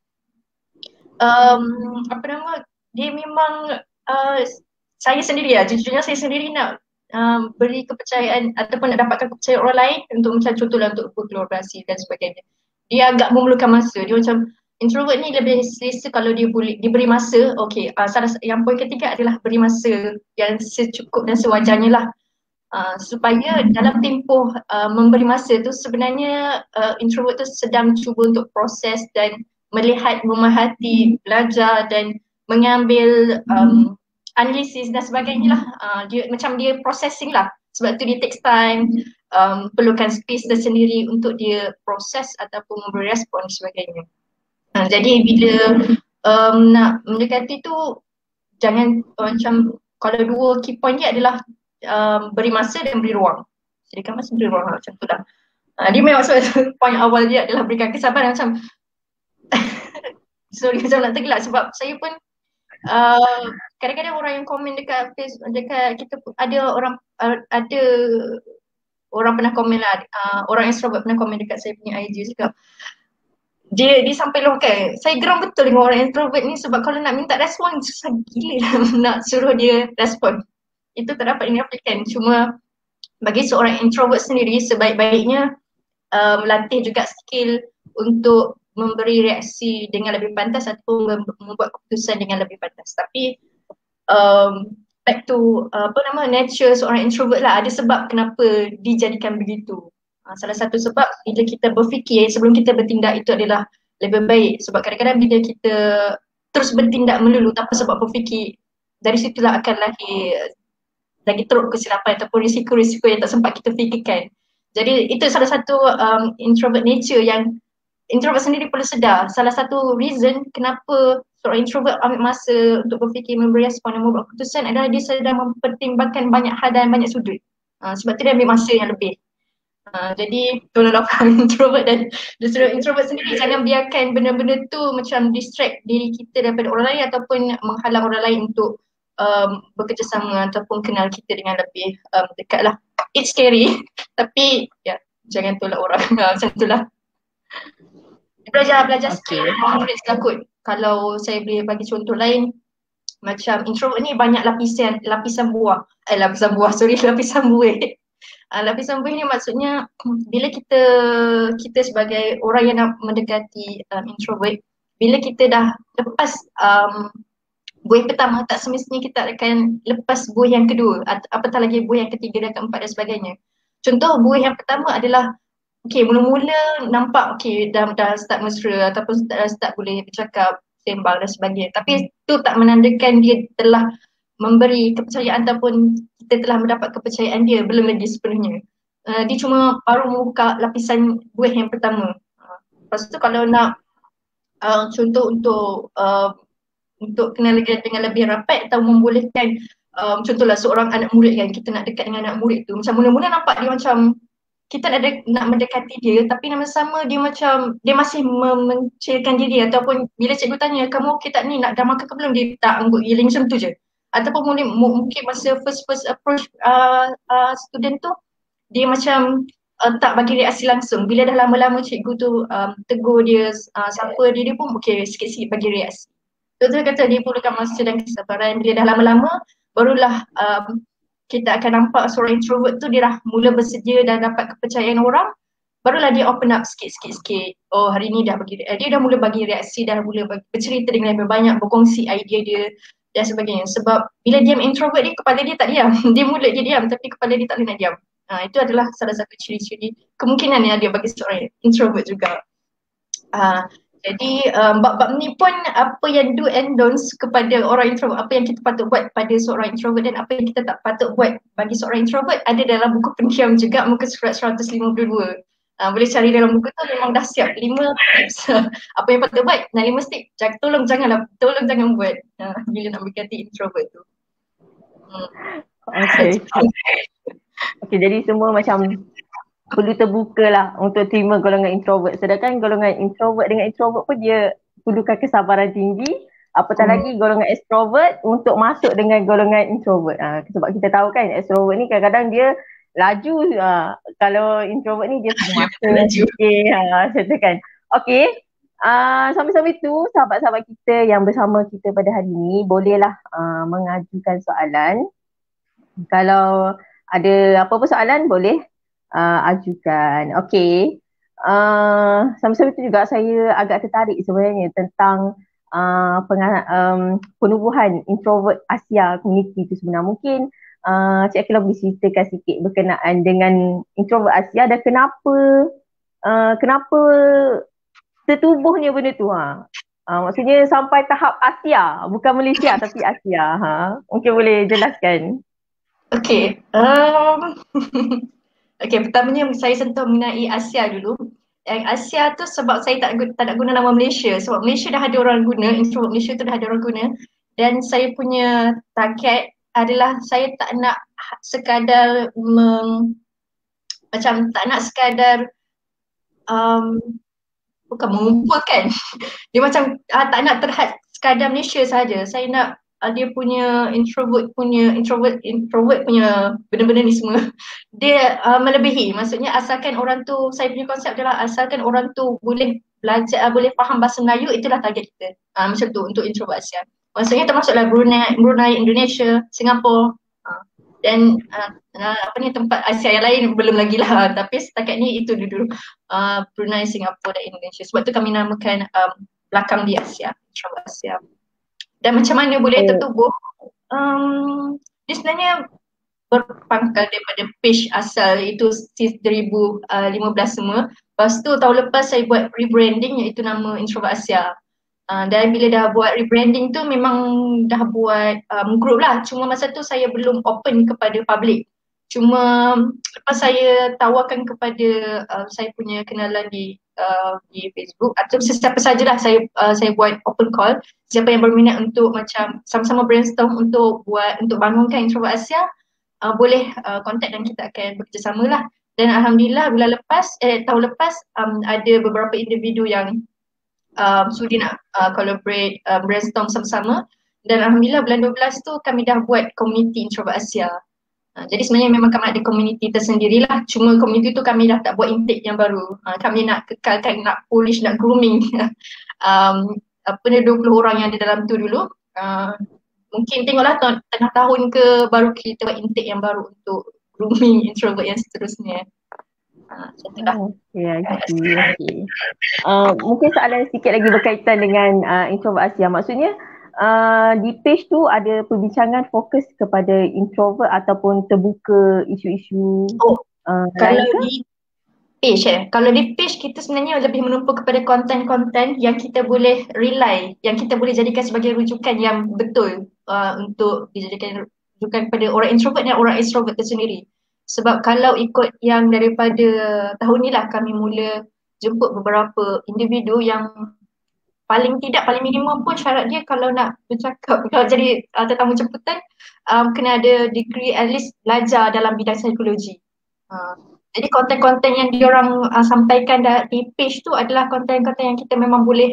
[SPEAKER 3] Dia memang saya sendiri lah, jujurnya saya sendiri nak beri kepercayaan ataupun nak dapatkan kepercayaan orang lain untuk macam contohlah untuk berkolaborasi dan sebagainya. Dia agak memerlukan masa. Dia macam introvert ni lebih selesa kalau dia boleh diberi masa. Okey, yang poin ketiga adalah beri masa yang secukup dan sewajarnya lah. Supaya dalam tempoh memberi masa tu sebenarnya introvert tu sedang cuba untuk proses dan melihat, memerhati, belajar dan mengambil analisis dan sebagainya lah. Dia processing lah. Sebab tu dia takes time, perlukan space tersendiri untuk dia proses ataupun memberi respon dan sebagainya. Jadi bila nak mendekati tu jangan macam, kalau dua key point dia adalah beri masa dan beri ruang. Sediakan masa, beri ruang macam tu lah. Dia memang point awal dia adalah berikan kesabaran macam sorry macam nak tergelak sebab saya pun kadang-kadang orang yang komen dekat Facebook, dekat kita ada orang pernah komen lah, orang extrovert pernah komen dekat saya punya IG cakap dia sampai luahkan. Saya geram betul dengan orang introvert ni sebab kalau nak minta respon susah gila lah nak suruh dia respon. Itu tak dapat dinafikan. Cuma bagi seorang introvert sendiri sebaik-baiknya melatih juga skill untuk memberi reaksi dengan lebih pantas ataupun membuat keputusan dengan lebih pantas. Tapi back to nature seorang introvert lah, ada sebab kenapa dijadikan begitu. Salah satu sebab bila kita berfikir sebelum kita bertindak itu adalah lebih baik. Sebab kadang-kadang bila kita terus bertindak melulu tanpa sebab berfikir, dari situlah akan lahir lagi teruk kesilapan ataupun risiko-risiko yang tak sempat kita fikirkan. Jadi itu salah satu introvert nature yang introvert sendiri perlu sedar. Salah satu reason kenapa seorang introvert ambil masa untuk berfikir, memberi respon dan membuat keputusan adalah dia sedang mempertimbangkan banyak hal dan banyak sudut. Sebab tu dia ambil masa yang lebih. Jadi tolonglah faham introvert dan introvert sendiri, jangan biarkan benda-benda tu macam distract diri kita daripada orang lain ataupun menghalang orang lain untuk bekerjasama ataupun kenal kita dengan lebih dekat lah. It's scary tapi ya jangan tolak orang macam tu lah. Belajar skill, boleh takut. Kalau saya boleh bagi contoh lain, macam introvert ni banyak lapisan buah. Lapisan buih. Lapisan buih ni maksudnya bila kita sebagai orang yang nak mendekati introvert, bila kita dah lepas buih pertama, tak semestinya kita akan lepas buih yang kedua, apatah lagi buih yang ketiga dan keempat dan sebagainya. Contoh buih yang pertama adalah mula-mula nampak dah start mesra ataupun dah start boleh bercakap, sembang dan sebagainya. Tapi itu tak menandakan dia telah memberi kepercayaan ataupun kita telah mendapat kepercayaan dia, belum lagi sepenuhnya. Dia cuma baru membuka lapisan buih yang pertama. Lepas tu kalau nak contoh untuk kenal dengan lebih rapat atau membolehkan contohlah seorang anak murid kan, kita nak dekat dengan anak murid tu, macam mula-mula nampak dia macam kita nak mendekati dia tapi nama sama dia macam dia masih memencilkan diri ataupun bila cikgu tanya kamu tak ni nak dah makan ke belum, dia tak anggut giling macam tu je. Ataupun mungkin masa first approach student tu dia macam tak bagi reaksi langsung. Bila dah lama-lama cikgu tu tegur dia, siapa dia pun sikit-sikit bagi reaksi. Betul kata dia perlukan masa dan kesabaran. Dia dah lama-lama barulah kita akan nampak seorang introvert tu dia dah mula bersedia dan dapat kepercayaan orang, barulah dia open up sikit. Oh hari ni dia dah mula bagi reaksi, dah mula bercerita dengan lebih banyak, berkongsi idea dia dan sebagainya. Sebab bila diam introvert dia, kepala dia tak diam. Dia mulut dia diam tapi kepala dia tak boleh nak diam. Itu adalah salah satu ciri-ciri kemungkinan yang ada bagi seorang introvert juga. Jadi bab-bab ni pun apa yang do and don'ts kepada orang introvert, apa yang kita patut buat pada seorang introvert dan apa yang kita tak patut buat bagi seorang introvert ada dalam buku pendiam juga, muka surat 152. Boleh cari dalam buku tu, memang dah siap 5 tips apa yang patut buat dan 5 tips tolong jangan buat bila nak berkati introvert tu.
[SPEAKER 1] Okay, jadi semua macam perlu terbuka lah untuk terima golongan introvert. Sedangkan golongan introvert dengan introvert pun dia perlukan kesabaran tinggi. Apatah lagi golongan extrovert untuk masuk dengan golongan introvert. Sebab kita tahu kan extrovert ni kadang-kadang dia laju. Kalau introvert ni dia masa fikir macam tu kan. Okay. Sambil-sambil tu sahabat-sahabat kita yang bersama kita pada hari ni bolehlah mengajukan soalan. Kalau ada apa-apa soalan boleh ajukan. Okay. Sambil-sambil itu juga saya agak tertarik sebenarnya tentang penubuhan introvert Asia community itu sebenarnya. Mungkin Cik Akila boleh ceritakan sikit berkenaan dengan introvert Asia dan kenapa tertubuhnya benda tu. Maksudnya sampai tahap Asia, bukan Malaysia tapi Asia. Mungkin boleh jelaskan.
[SPEAKER 3] Okay. Okay, pertamanya saya sentuh mengenai Asia dulu. Yang Asia tu sebab saya tak nak guna nama Malaysia. Sebab Malaysia dah ada orang guna, introvert Malaysia tu dah ada orang guna. Dan saya punya target adalah saya tak nak sekadar bukan mengumpulkan. Dia macam tak nak terhad sekadar Malaysia saja. Saya nak dia punya introvert punya benda-benda ni semua dia melebihi. Maksudnya asalkan orang tu, saya punya konsep adalah asalkan orang tu boleh belajar, boleh faham bahasa Melayu, itulah target kita. Macam tu untuk introvert Asia. Maksudnya termasuklah Brunei, Indonesia, Singapura dan tempat Asia yang lain belum lagi lah. Tapi setakat ni itu dulu Brunei, Singapura dan Indonesia. Sebab tu kami namakan belakang di Asia, introvert Asia. Dan macam mana boleh tertubuh? Dia sebenarnya berpangkal daripada page asal itu 2015 semua. Lepas tu tahun lepas saya buat rebranding iaitu nama Introvert Asia. Dan bila dah buat rebranding tu memang dah buat group lah. Cuma masa tu saya belum open kepada public. Cuma lepas saya tawarkan kepada saya punya kenalan di Facebook atau sesiapa sajalah, saya buat open call. Siapa yang berminat untuk macam sama-sama brainstorm untuk bangunkan Introvert Asia, boleh contact dan kita akan bekerjasama lah. Dan alhamdulillah tahun lepas ada beberapa individu yang sudi nak collaborate, brainstorm sama-sama. Dan alhamdulillah bulan 12 tu kami dah buat community Introvert Asia. Jadi sebenarnya memang kami ada community tersendirilah. Cuma community tu kami dah tak buat intake yang baru. Kami nak kekalkan, nak polish, nak grooming 20 orang yang ada dalam tu dulu. Mungkin tengoklah tengah tahun ke baru kita buat intake yang baru untuk grooming introvert yang seterusnya.
[SPEAKER 1] Okay. Mungkin soalan sedikit lagi berkaitan dengan Introvert Asia. Maksudnya di page tu ada perbincangan fokus kepada introvert ataupun terbuka isu-isu
[SPEAKER 3] kalau di kalau di page kita sebenarnya lebih menumpu kepada konten-konten yang kita boleh rely, yang kita boleh jadikan sebagai rujukan yang betul untuk dijadikan rujukan kepada orang introvert dan orang extrovert tersendiri. Sebab kalau ikut yang daripada tahun ni lah kami mula jemput beberapa individu yang paling minimum pun syarat dia kalau nak bercakap, kalau jadi tetamu jemputan kena ada degree, at least belajar dalam bidang psikologi. Jadi konten-konten yang diorang sampaikan di page tu adalah konten-konten yang kita memang boleh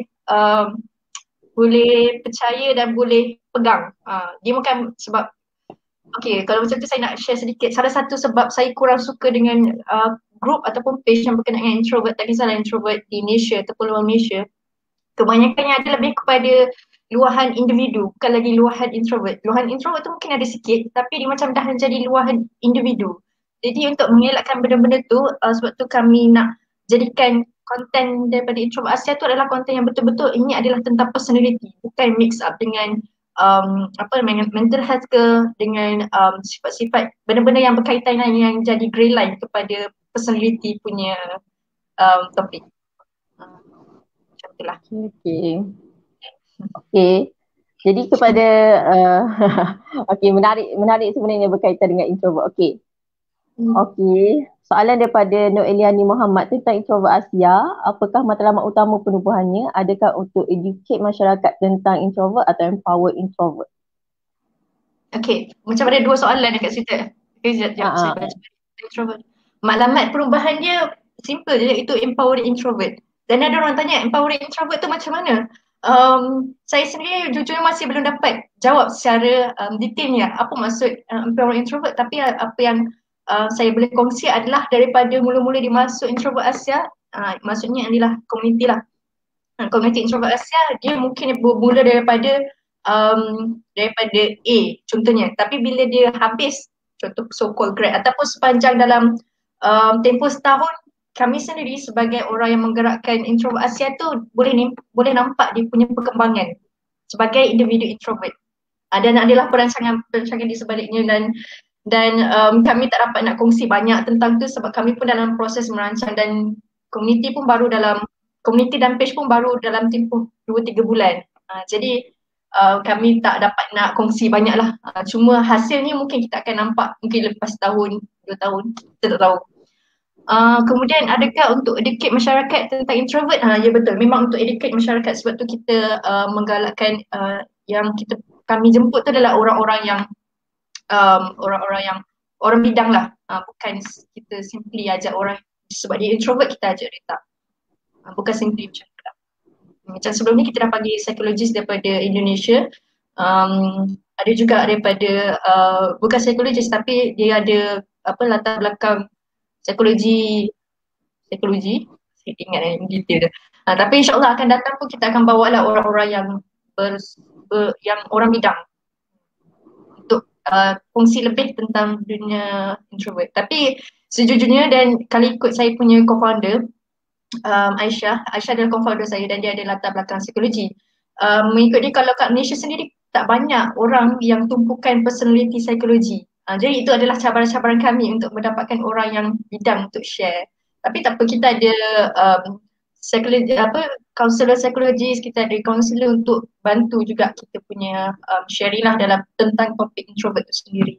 [SPEAKER 3] percaya dan boleh pegang. Dia bukan sebab kalau macam tu saya nak share sedikit. Salah satu sebab saya kurang suka dengan group ataupun page yang berkenaan dengan introvert, tak kisahlah introvert di Malaysia ataupun luar Malaysia, kebanyakannya ada lebih kepada luahan individu, bukan lagi luahan introvert. Luahan introvert tu mungkin ada sikit, tapi dia macam dah menjadi luahan individu. Jadi untuk mengelakkan benda-benda tu, sebab tu kami nak jadikan konten daripada Introvert Asia tu adalah konten yang betul-betul ini adalah tentang personality, bukan mix up dengan mental health ke, dengan sifat-sifat benda-benda yang berkaitan dengan yang jadi grey line kepada personality punya topik. Macam itulah.
[SPEAKER 1] Okay. Jadi kepada menarik sebenarnya berkaitan dengan introvert. Okey, soalan daripada Noeliani Muhammad tentang Introvert Asia. Apakah matlamat utama penubuhannya? Adakah untuk educate masyarakat tentang introvert atau empower introvert?
[SPEAKER 3] Macam ada dua soalan dekat situ. Sekejap saya baca. Introvert. Matlamat perubahannya simple je, itu empower introvert. Dan ada orang tanya empower introvert tu macam mana? Saya sendiri jujur masih belum dapat jawab secara detailnya apa maksud empower introvert, tapi apa yang saya boleh kongsi adalah daripada mula-mula dimasuk Introvert Asia, maksudnya adalah komuniti lah. Komuniti Introvert Asia dia mungkin bermula daripada A contohnya, tapi bila dia habis, contoh so-called grad ataupun sepanjang dalam tempoh setahun, kami sendiri sebagai orang yang menggerakkan Introvert Asia tu boleh nampak dia punya perkembangan sebagai individu introvert. Dan adalah perancangan di sebaliknya, dan kami tak dapat nak kongsi banyak tentang tu sebab kami pun dalam proses merancang dan komuniti dan page pun baru dalam tempoh 2-3 bulan. Jadi kami tak dapat nak kongsi banyak lah. Cuma hasilnya mungkin kita akan nampak mungkin lepas tahun, 2 tahun, kita tak tahu. Kemudian adakah untuk educate masyarakat tentang introvert? Ya betul, memang untuk educate masyarakat, sebab tu kita menggalakkan yang kami jemput tu adalah orang-orang yang orang bidang lah, bukan kita simply ajak orang sebab dia introvert kita ajak dia, tak. Bukan simply macam tu lah. Macam sebelum ni kita dah panggil psikologis daripada Indonesia, ada juga daripada bukan psikologis tapi dia ada latar belakang psikologi, saya ingat yang detail dia. Tapi insyaAllah akan datang pun kita akan bawa lah orang-orang yang yang orang bidang kongsi lebih tentang dunia introvert. Tapi sejujurnya, dan kali ikut saya punya co-founder Aisyah adalah co-founder saya dan dia ada latar belakang psikologi. Mengikut dia, kalau kat Malaysia sendiri tak banyak orang yang tumpukan personality psikologi. Jadi itu adalah cabaran-cabaran kami untuk mendapatkan orang yang bidang untuk share. Tapi tak apa, kita ada psikologi kaunselor psikologis, kita ada kaunselor untuk bantu juga kita punya sharing lah dalam tentang topik introvert itu sendiri.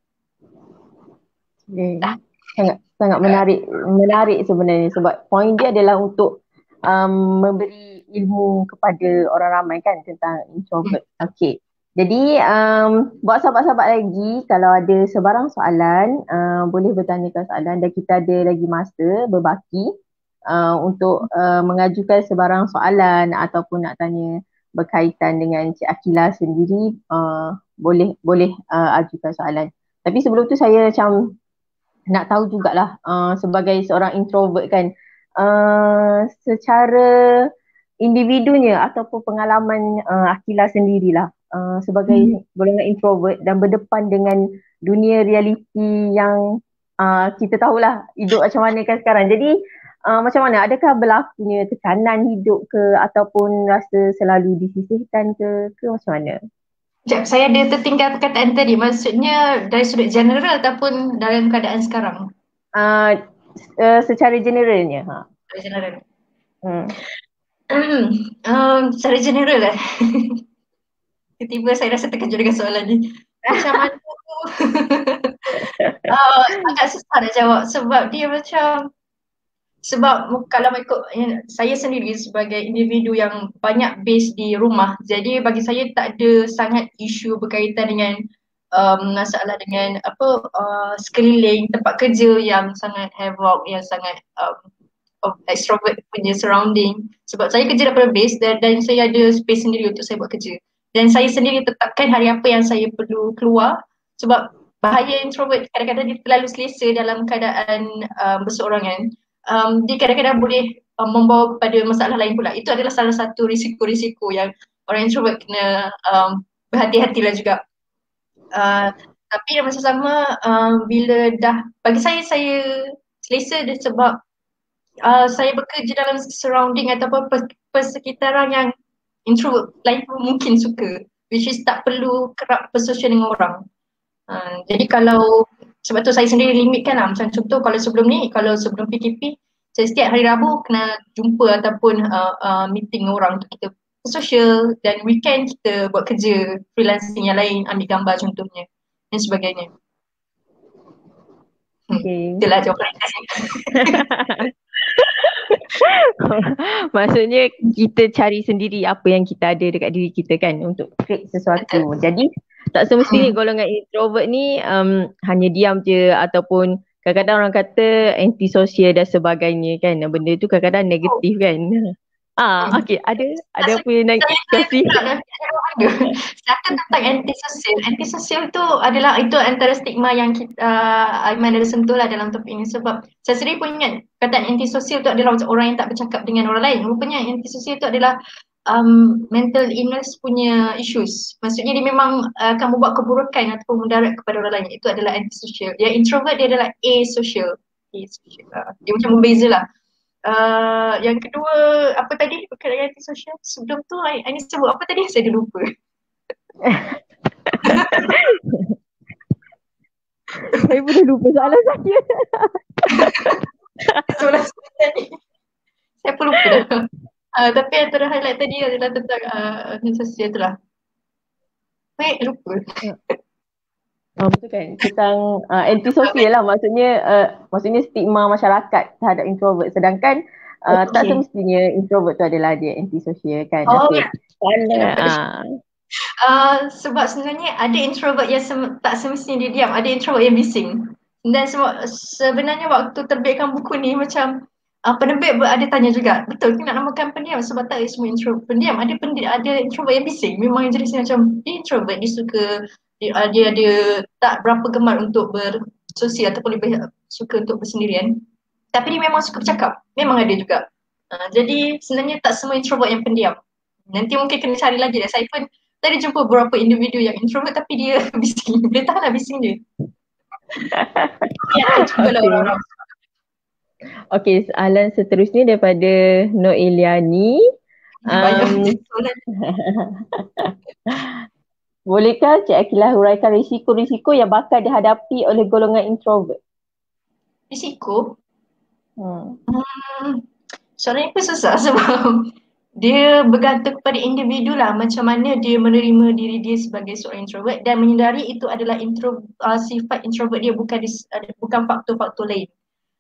[SPEAKER 1] Okay. Sangat menarik sebenarnya, sebab poin dia adalah untuk memberi ilmu kepada orang ramai kan tentang introvert. Okay. Jadi buat sahabat-sahabat lagi, kalau ada sebarang soalan boleh bertanyakan soalan, dan kita ada lagi masa berbaki untuk mengajukan sebarang soalan ataupun nak tanya berkaitan dengan Cik Akila sendiri, boleh ajukan soalan. Tapi sebelum tu saya macam nak tahu jugalah sebagai seorang introvert kan, secara individunya ataupun pengalaman Akila sendirilah sebagai golongan introvert dan berdepan dengan dunia realiti yang kita tahulah hidup macam mana kan sekarang. Jadi macam mana, adakah berlakunya tekanan hidup ke, ataupun rasa selalu disisihkan ke macam mana?
[SPEAKER 3] Sekejap, saya ada tertinggal perkataan tadi. Maksudnya dari sudut general ataupun dalam keadaan sekarang?
[SPEAKER 1] Secara generalnya.
[SPEAKER 3] Secara general. Secara general lah. Tiba-tiba saya rasa terkejut dengan soalan ni. Macam mana tu? Agak susah nak jawab sebab dia macam, sebab kalau ikut saya sendiri sebagai individu yang banyak base di rumah, jadi bagi saya tak ada sangat isu berkaitan dengan masalah dengan sekeliling tempat kerja yang sangat havoc, yang sangat extrovert punya surrounding. Sebab saya kerja daripada base dan saya ada space sendiri untuk saya buat kerja. Dan saya sendiri tetapkan hari apa yang saya perlu keluar, sebab bahaya introvert kadang-kadang dia terlalu selesa dalam keadaan berseorangan. Dia kadang-kadang boleh membawa kepada masalah lain pula. Itu adalah salah satu risiko-risiko yang orang introvert kena berhati-hatilah juga. Tapi dalam masa sama, bila dah, bagi saya selesa dia sebab saya bekerja dalam surrounding ataupun persekitaran yang introvert lain pun mungkin suka, which is tak perlu kerap bersosial dengan orang. Jadi kalau, sebab tu saya sendiri limitkan lah, macam contoh kalau sebelum PKP, saya setiap hari Rabu kena jumpa ataupun meeting orang untuk kita bersosial, dan weekend kita buat kerja freelancing yang lain, ambil gambar contohnya dan sebagainya. Itulah jawapan saya.
[SPEAKER 1] Maksudnya kita cari sendiri apa yang kita ada dekat diri kita kan untuk create sesuatu. Jadi tak semestinya golongan introvert ni hanya diam je, ataupun kadang-kadang orang kata antisosial dan sebagainya kan. Benda tu kadang-kadang negatif kan. Okay, ada apa yang nak kasih?
[SPEAKER 3] Siapa tentang antisosial? Antisosial tu adalah, itu antara stigma yang kita Aiman ada sentuh lah dalam topik ini. Sebab saya sendiri pun ingat kataan antisosial tu adalah orang yang tak bercakap dengan orang lain. Rupanya antisosial tu adalah mental illness punya issues. Maksudnya dia memang akan membuat keburukan ataupun mudarat kepada orang lain. Itu adalah antisocial. Yang introvert dia adalah asocial. Dia macam membeza lah. Yang kedua, apa tadi berkaitan dengan antisosial? Sebelum tu Aini sebut apa tadi? Saya dah lupa.
[SPEAKER 1] Saya pun dah lupa soalan saya.
[SPEAKER 3] Soalan saya tadi, saya pun lupa dah. Tapi antara highlight tadi adalah tentang antisosial tu lah. Baik, lupa.
[SPEAKER 1] Betul kan, tentang antisosial lah, maksudnya stigma masyarakat terhadap introvert, sedangkan tak semestinya introvert tu adalah dia antisosial kan.
[SPEAKER 3] Sebab sebenarnya ada introvert yang tak semestinya dia diam, ada introvert yang bising. Dan sebenarnya waktu terbitkan buku ni macam penerbit ada tanya juga, betul ke nak namakan pendiam, sebab tak semua introvert pendiam, ada introvert yang bising. Memang jenisnya macam dia introvert, dia suka, dia ada tak berapa gemar untuk bersosial ataupun lebih suka untuk bersendirian. Tapi dia memang suka bercakap, memang ada juga. Jadi sebenarnya tak semua introvert yang pendiam. Nanti mungkin kena cari lagi dah. Saya pun tadi jumpa beberapa individu yang introvert tapi dia bising. Boleh tahanlah bising dia. Ya, cubalah orang-orang.
[SPEAKER 1] Okey, soalan seterusnya daripada Noeliani. Bolehkah Cik Akila huraikan risiko-risiko yang bakal dihadapi oleh golongan introvert?
[SPEAKER 3] Risiko? Soalan ni pun susah sebab dia bergantung kepada individu lah macam mana dia menerima diri dia sebagai seorang introvert dan menyedari itu adalah sifat introvert dia, bukan faktor-faktor lain.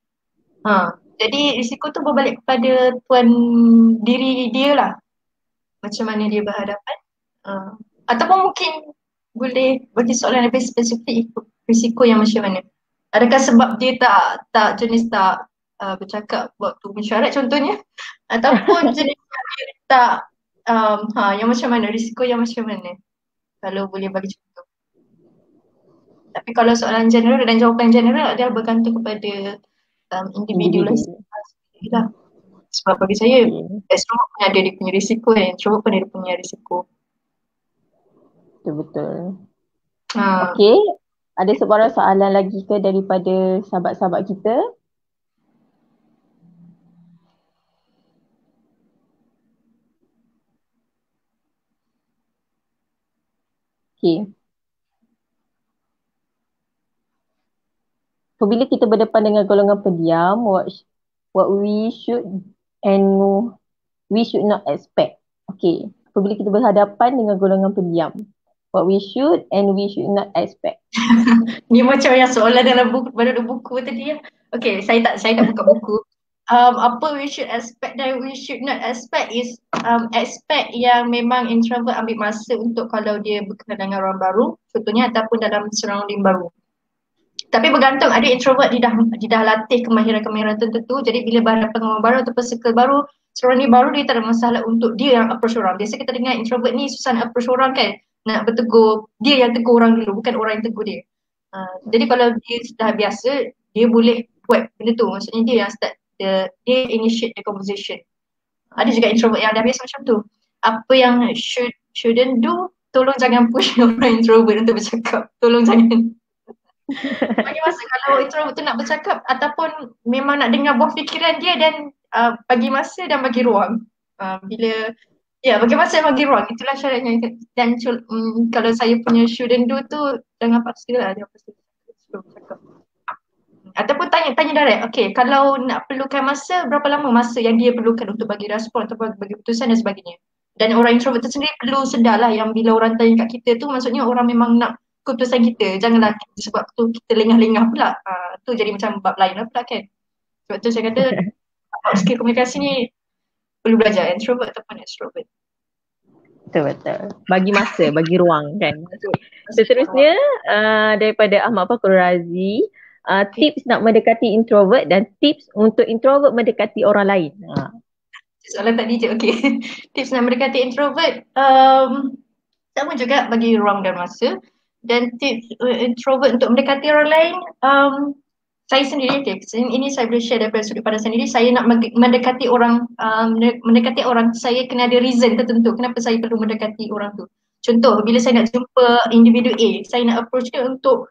[SPEAKER 3] Jadi risiko tu berbalik kepada tuan diri dia lah, macam mana dia berhadapan. Ataupun mungkin boleh bagi soalan lebih spesifik, risiko yang macam mana. Adakah sebab dia tak jenis tak bercakap waktu mesyuarat contohnya, ataupun jenis dia tak yang macam mana, risiko yang macam mana, kalau boleh bagi contoh. Tapi kalau soalan general dan jawapan general dia bergantung kepada individu lah. Sebab bagi saya extrovert pun ada dia punya risiko dan introvert pun ada dia punya risiko.
[SPEAKER 1] Betul. Okey, ada sebarang soalan lagi ke daripada sahabat-sahabat kita? Okey. Apabila kita berdepan dengan golongan pendiam, what we should and we should not expect. Okey, apabila kita berhadapan dengan golongan pendiam, what we should and we should not expect.
[SPEAKER 3] Ni macam yang soalan dalam buku, baru ada buku tadi ya. Okey, saya tak buka buku. Apa we should expect dan we should not expect is expect yang memang introvert ambil masa untuk kalau dia berkenalan dengan orang baru, contohnya, ataupun dalam surrounding baru. Tapi bergantung, ada introvert dia dah latih kemahiran-kemahiran tertentu, jadi bila berhadapan dengan orang baru ataupun circle baru, surrounding baru, dia tak ada masalah untuk dia yang approach orang. Biasa kita dengar introvert ni susah nak approach orang kan, nak bertegur, dia yang tegur orang dulu, bukan orang yang tegur dia. Jadi kalau dia dah biasa, dia boleh buat benda tu, maksudnya dia yang start, dia initiate the conversation. Ada juga introvert yang dah biasa macam tu. Apa yang shouldn't do, tolong jangan push orang introvert untuk bercakap, tolong jangan. Bagi masa kalau introvert tu nak bercakap ataupun memang nak dengar buah fikiran dia, dan bagi masa dan bagi ruang. Bagi masa dan bagi ruang, itulah syaratnya. Dan kalau saya punya shouldn't do tu, jangan paksa lah, jangan paksa bercakap. Ataupun tanya direct, okay, kalau nak perlukan masa, berapa lama masa yang dia perlukan untuk bagi respon atau bagi keputusan dan sebagainya. Dan orang introvert tu sendiri perlu sedar lah yang bila orang tanya kat kita tu, maksudnya orang memang nak keputusan kita. Janganlah sebab tu kita lengah-lengah pula. Tu jadi macam bab lain lah pula kan. Sebab tu saya kata skill komunikasi ni perlu belajar, introvert ataupun extrovert.
[SPEAKER 1] Betul. Bagi masa, bagi ruang kan. Seterusnya daripada Ahmad Fakhur Razi, tips nak mendekati introvert dan tips untuk introvert mendekati orang lain.
[SPEAKER 3] Soalan tadi je, okay. Tips nak mendekati introvert, sama juga bagi ruang dan masa. Dan tips introvert untuk mendekati orang lain, saya sendiri, ini saya boleh share daripada sudut pandang sendiri. Saya nak mendekati orang, saya kena ada reason tertentu kenapa saya perlu mendekati orang tu. Contoh, bila saya nak jumpa individu A, saya nak approach dia untuk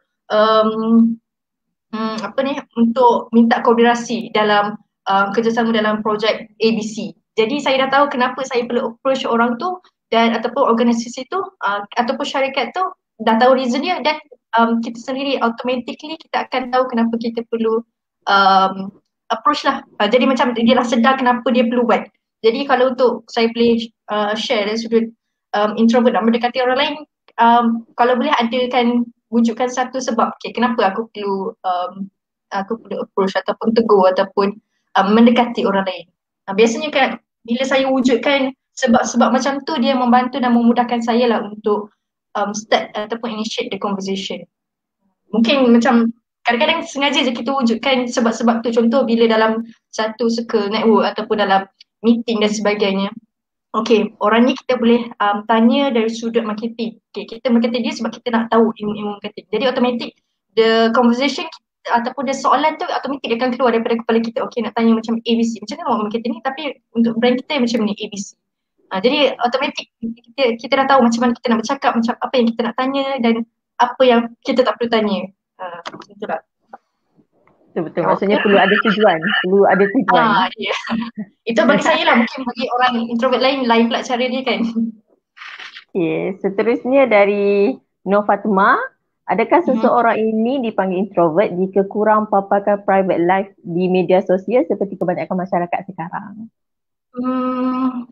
[SPEAKER 3] untuk minta koordinasi dalam kerjasama dalam projek ABC. Jadi saya dah tahu kenapa saya perlu approach orang tu, dan ataupun organisasi tu ataupun syarikat tu, dah tahu reason dia, dan kita sendiri automatically kita akan tahu kenapa kita perlu approach lah. Jadi macam dia dah sedar kenapa dia perlu buat. Jadi kalau untuk saya boleh share dari sudut introvert nak mendekati orang lain, kalau boleh adakan, wujudkan satu sebab, okay, kenapa aku perlu approach ataupun tegur ataupun mendekati orang lain. Biasanya kan bila saya wujudkan sebab-sebab macam tu, dia membantu dan memudahkan saya lah untuk start ataupun initiate the conversation. Mungkin macam kadang-kadang sengaja je kita wujudkan sebab-sebab tu. Contoh bila dalam satu circle network ataupun dalam meeting dan sebagainya. Okay, orang ni kita boleh tanya dari sudut marketing. Okay, kita marketing dia sebab kita nak tahu ilmu marketing. Jadi automatic the conversation ataupun the soalan tu automatic dia akan keluar daripada kepala kita. Okay, nak tanya macam ABC. Macam mana marketing ni, tapi untuk brand kita macam ni ABC. Jadi automatic kita dah tahu macam mana kita nak bercakap, macam apa yang kita nak tanya dan apa yang kita tak perlu tanya. Itulah.
[SPEAKER 1] Betul. Maksudnya perlu ada tujuan.
[SPEAKER 3] Yeah. Itu bagi saya lah. Mungkin bagi orang introvert lain pula cara dia kan.
[SPEAKER 1] Okay, seterusnya dari Nur Fatimah. Adakah
[SPEAKER 3] Mhm.
[SPEAKER 1] seseorang ini dipanggil introvert jika kurang paparkan private life di media sosial seperti kebanyakan masyarakat sekarang?
[SPEAKER 3] Hmm,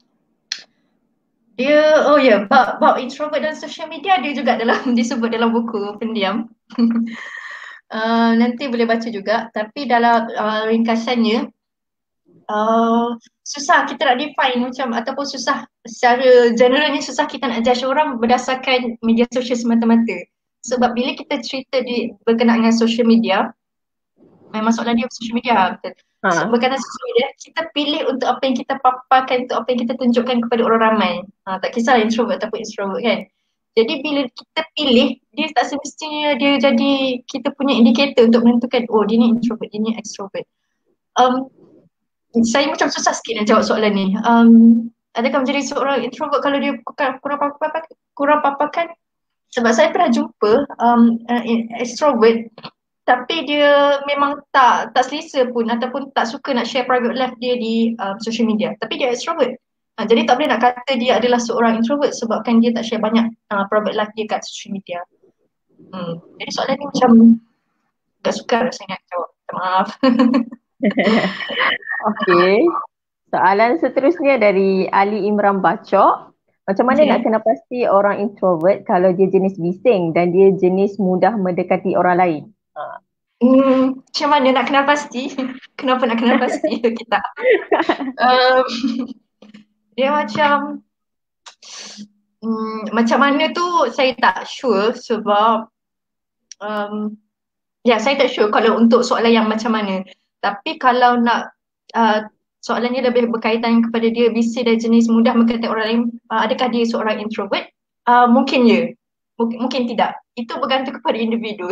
[SPEAKER 3] dia, bab introvert dan social media dia juga dalam disebut dalam buku pendiam. Nanti boleh baca juga, tapi dalam ringkasannya, susah kita nak define macam ataupun susah secara generalnya susah kita nak judge orang berdasarkan media sosial semata-mata. Sebab bila kita cerita berkenaan dengan social media, memang soalan dia social media betul. So,
[SPEAKER 1] Ha.
[SPEAKER 3] berkaitan social media, kita pilih untuk apa yang kita paparkan, untuk apa yang kita tunjukkan kepada orang ramai. Tak kisah introvert ataupun extrovert kan. Jadi bila kita pilih, dia tak semestinya dia jadi kita punya indikator untuk menentukan oh dia ni introvert, dia ni extrovert. Um, saya macam susah sikit nak jawab soalan ni. Adakah menjadi seorang introvert kalau dia kurang paparkan? Sebab saya pernah jumpa extrovert tapi dia memang tak selesa pun ataupun tak suka nak share private life dia di social media. Tapi dia extrovert. Jadi tak boleh nak kata dia adalah seorang introvert sebabkan dia tak share banyak private life dia kat social media. Jadi soalan ni macam tak suka saya nak jawab. Maaf.
[SPEAKER 1] Okey. Soalan seterusnya dari Ali Imran Bacok. Macam mana nak
[SPEAKER 3] Okay.
[SPEAKER 1] kenal pasti orang introvert kalau dia jenis bising dan dia jenis mudah mendekati orang lain?
[SPEAKER 3] Macam mana nak kenal pasti? Kenapa nak kenal pasti? Kita um, dia macam mana tu saya tak sure sebab saya tak sure kalau untuk soalan yang macam mana. Tapi kalau nak soalannya lebih berkaitan kepada dia bising dan jenis mudah mendekati orang lain, adakah dia seorang introvert? Mungkin ya. Mungkin tidak. Itu bergantung kepada individu.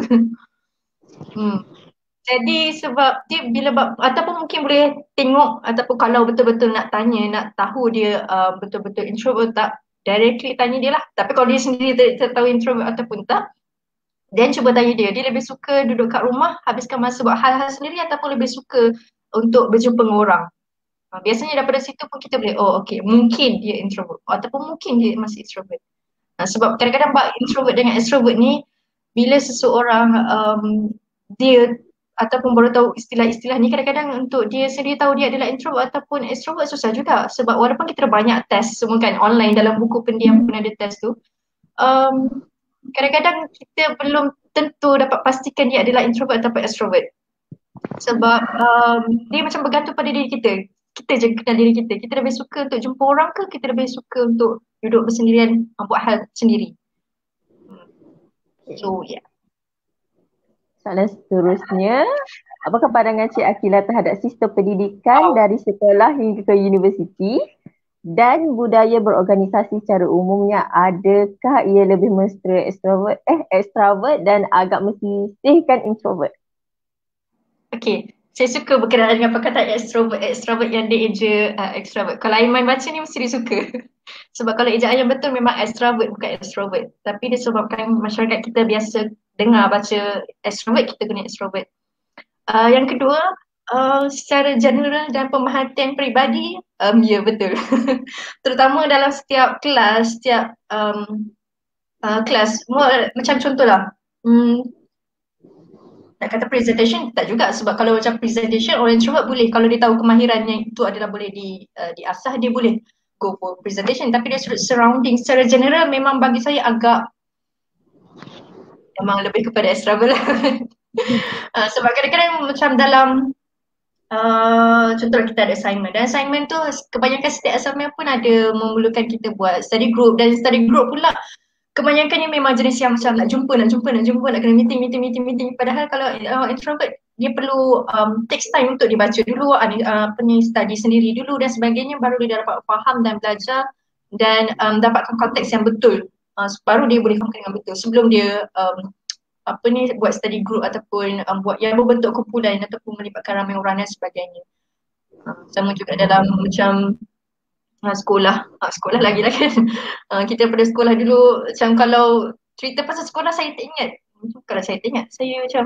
[SPEAKER 3] Jadi sebab dia bila ataupun mungkin boleh tengok ataupun kalau betul-betul nak tanya, nak tahu dia betul-betul introvert tak, directly tanya dia lah. Tapi kalau dia sendiri tak tahu introvert ataupun tak, then cuba tanya dia lebih suka duduk kat rumah, habiskan masa buat hal-hal sendiri ataupun lebih suka untuk berjumpa dengan orang. Biasanya daripada situ pun kita boleh, oh okay, mungkin dia introvert ataupun mungkin dia masih extrovert. Sebab kadang-kadang introvert dengan extrovert ni, bila seseorang dia ataupun baru tahu istilah-istilah ni, kadang-kadang untuk dia sendiri tahu dia adalah introvert ataupun extrovert susah juga. Sebab walaupun kita ada banyak test semua kan online, dalam buku pendiam pun ada test tu, kadang-kadang kita belum tentu dapat pastikan dia adalah introvert ataupun extrovert. Sebab dia macam bergantung pada diri kita. Kita je kenal diri kita. Kita lebih suka untuk jumpa orang ke kita lebih suka untuk duduk bersendirian buat hal sendiri. So yeah.
[SPEAKER 1] Soalan seterusnya, apakah pandangan Cik Akila terhadap sistem pendidikan dari sekolah hingga ke universiti dan budaya berorganisasi secara umumnya? Adakah ia lebih mesra extrovert dan agak mesisihkan introvert?
[SPEAKER 3] Okay, saya suka berkenaan dengan perkataan extrovert yang dia eja extrovert. Kalau Aiman baca ni mesti dia suka. Sebab kalau ejaan yang betul memang extrovert bukan extrovert. Tapi disebabkan masyarakat kita biasa dengar baca extrovert, kita guna extrovert. Yang kedua, secara general dan pemerhatian peribadi, ya betul. Terutama dalam setiap kelas, setiap kelas, macam contohlah, nak kata presentation tak juga, sebab kalau macam presentation orang introvert boleh, kalau dia tahu kemahirannya itu adalah boleh diasah, dia boleh go for presentation. Tapi dia surrounding secara general memang bagi saya agak memang lebih kepada extrovert lah. Sebab kadang-kadang macam dalam contohnya kita ada assignment, dan assignment tu kebanyakan setiap assignment pun ada memerlukan kita buat study group, dan study group pula kebanyakannya memang jenis yang macam nak jumpa, nak kena meeting. Padahal kalau introvert dia perlu takes time untuk dibaca dulu, study sendiri dulu dan sebagainya, baru dia dapat faham dan belajar dan dapatkan konteks yang betul, baru dia boleh faham dengan betul sebelum dia buat study group ataupun buat yang berbentuk kumpulan ataupun melibatkan ramai orang dan sebagainya. Sama juga dalam macam sekolah lagi lah kan. Kita pada sekolah dulu, macam kalau cerita pasal sekolah saya tak ingat. Kalau saya tak ingat, saya macam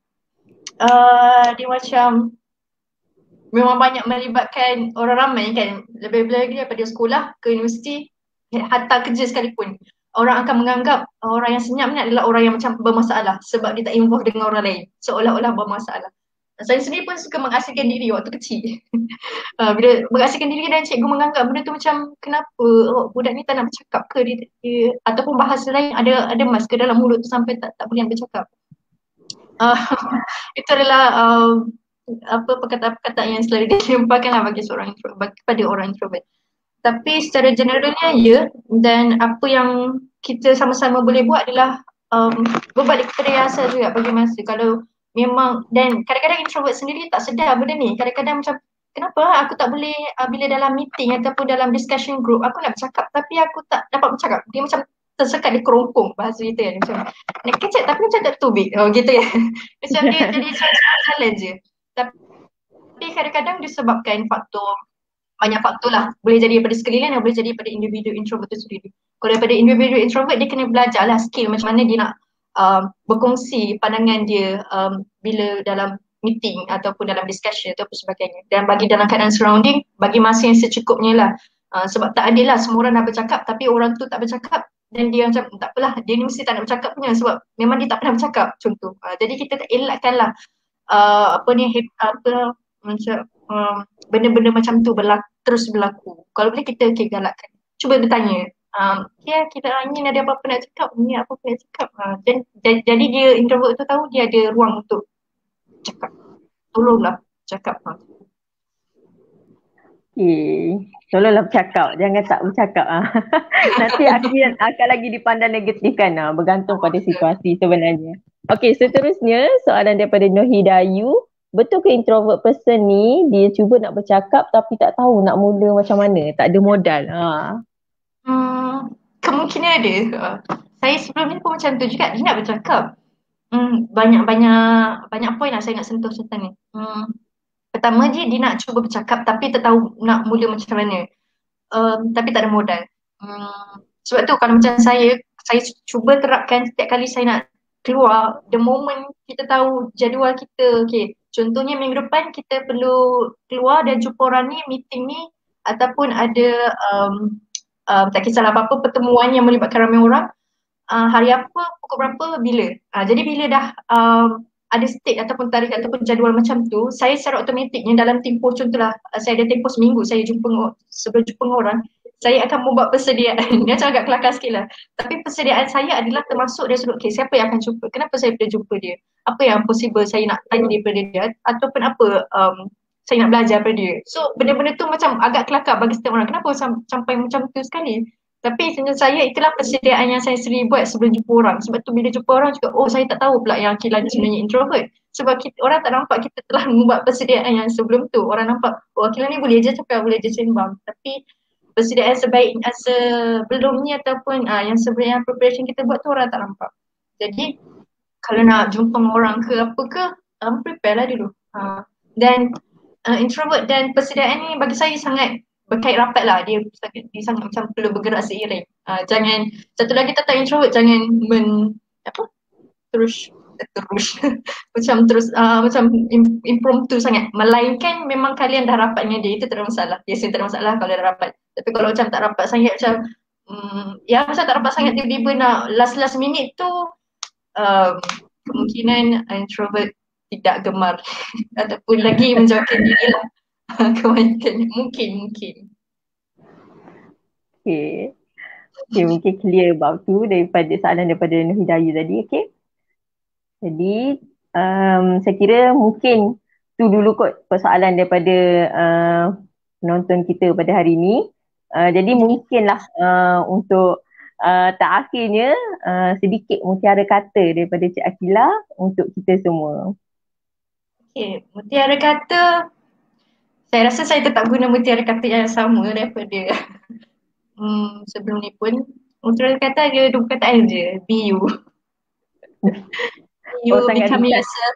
[SPEAKER 3] dia macam memang banyak melibatkan orang ramai kan. Lebih lagi daripada sekolah ke universiti, hatta kerja sekalipun. orang akan menganggap orang yang senyap ni adalah orang yang macam bermasalah sebab dia tak involve dengan orang lain, seolah-olah bermasalah. Saya sendiri pun suka mengasingkan diri waktu kecil. Bila mengasingkan diri dan cikgu menganggap benda tu macam kenapa budak ni tak nak bercakap ke dia ataupun bahasa lain ada mas ke dalam mulut tu sampai tak boleh nak bercakap. Itu adalah perkataan-perkataan yang selalu dilemparkan lah bagi seorang introvert, kepada orang introvert. Tapi secara generalnya ya, dan apa yang kita sama-sama boleh buat adalah berbalik kepada yang asal juga bagi masa. Kalau memang, dan kadang-kadang introvert sendiri tak sedar benda ni. Kadang-kadang macam kenapa aku tak boleh bila dalam meeting ataupun dalam discussion group aku nak bercakap tapi aku tak dapat bercakap. Dia macam tersekat di kerongkong bahasa kita kan. Macam nak kecek tapi macam tak tubik. Gitu ya. Macam dia jadi jalan je. Tapi kadang-kadang disebabkan banyak faktor lah. Boleh jadi daripada sekeliling dan boleh jadi daripada individu introvert itu sendiri. Kalau daripada individu introvert, dia kena belajar lah skill macam mana dia nak berkongsi pandangan dia bila dalam meeting ataupun dalam discussion ataupun sebagainya. Dan bagi dalam keadaan surrounding, bagi masa yang secukupnya lah. Sebab tak adil lah semua orang dah bercakap tapi orang tu tak bercakap dan dia macam tak apalah, dia ni mesti tak nak bercakap punya sebab memang dia tak pernah bercakap contoh. Jadi kita tak elakkan lah macam benda-benda macam tu terus berlaku. Kalau boleh kita galakkan. Cuba bertanya. Kita ingin ada apa-apa nak cakap, ni apa-apa nak cakap. Jadi dia introvert tu tahu dia ada ruang untuk cakap. Tolonglah cakap.
[SPEAKER 1] Tolonglah bercakap, jangan tak bercakap. Nanti akan lagi dipandang negatif kan, bergantung pada situasi sebenarnya. Okey, seterusnya soalan daripada Nur Hidayu. Betul ke introvert person ni dia cuba nak bercakap tapi tak tahu nak mula macam mana, tak ada modal?
[SPEAKER 3] Kemungkinan ada. Saya sebelum ni pun macam tu juga, dia nak bercakap. Banyak point lah saya nak sentuh tentang ni. Pertama dia nak cuba bercakap tapi tak tahu nak mula macam mana. Tapi tak ada modal. Sebab tu kalau macam saya cuba terapkan setiap kali saya nak keluar, the moment kita tahu jadual kita, okay, contohnya minggu depan kita perlu keluar dan jumpa orang ni, meeting ni ataupun ada tak kisahlah apa-apa pertemuan yang melibatkan ramai orang, hari apa, pukul berapa, bila. Jadi bila dah ada state ataupun tarikh ataupun jadual macam tu, saya secara automatiknya dalam tempoh, contohlah saya ada tempoh seminggu saya sebelum jumpa dengan orang, saya akan membuat persediaan. Dia macam agak kelakar sikit lah. Tapi persediaan saya adalah termasuk dari sudut, okay, siapa yang akan jumpa? Kenapa saya perlu jumpa dia? Apa yang possible saya nak tanya daripada dia? Ataupun apa saya nak belajar daripada dia? So benda-benda tu macam agak kelakar bagi setiap orang. Kenapa sampai macam tu sekali? Tapi sebenarnya saya, itulah persediaan yang saya sendiri buat sebelum jumpa orang. Sebab tu bila jumpa orang juga, saya tak tahu pula yang Akilah ni sebenarnya introvert. Sebab orang tak nampak kita telah membuat persediaan yang sebelum tu. Orang nampak, Akilah ni boleh je cakap, boleh je sembang. Tapi persediaan sebelumnya ataupun yang sebenarnya preparation kita buat tu orang tak nampak. Jadi kalau nak jumpa orang ke apa ke, prepare lah dulu. Dan introvert dan persediaan ni bagi saya sangat berkait rapat lah. Dia sangat macam perlu bergerak seiring. Jangan, satu lagi tentang introvert, jangan terus macam impromptu sangat. Melainkan memang kalian dah rapat dengan dia, itu tak ada masalah. Biasanya tak ada masalah kalau dah rapat. Tapi kalau macam tak rapat sangat, macam macam tak rapat sangat, tiba-tiba nak last minute tu, kemungkinan introvert tidak gemar ataupun lagi menjauhkan diri lah. Kebanyakan mungkin.
[SPEAKER 1] Okay, mungkin clear about tu daripada soalan daripada Nur Hidayu tadi. Okay, jadi saya kira mungkin tu dulu kot persoalan daripada penonton kita pada hari ni. Jadi mungkinlah untuk terakhirnya sedikit mutiara kata daripada Cik Akilah untuk kita semua.
[SPEAKER 3] Okay, mutiara kata, saya rasa saya tetap guna mutiara kata yang sama daripada sebelum ni pun. Mutiara kata ada dua perkataan je, be you. You become yourself.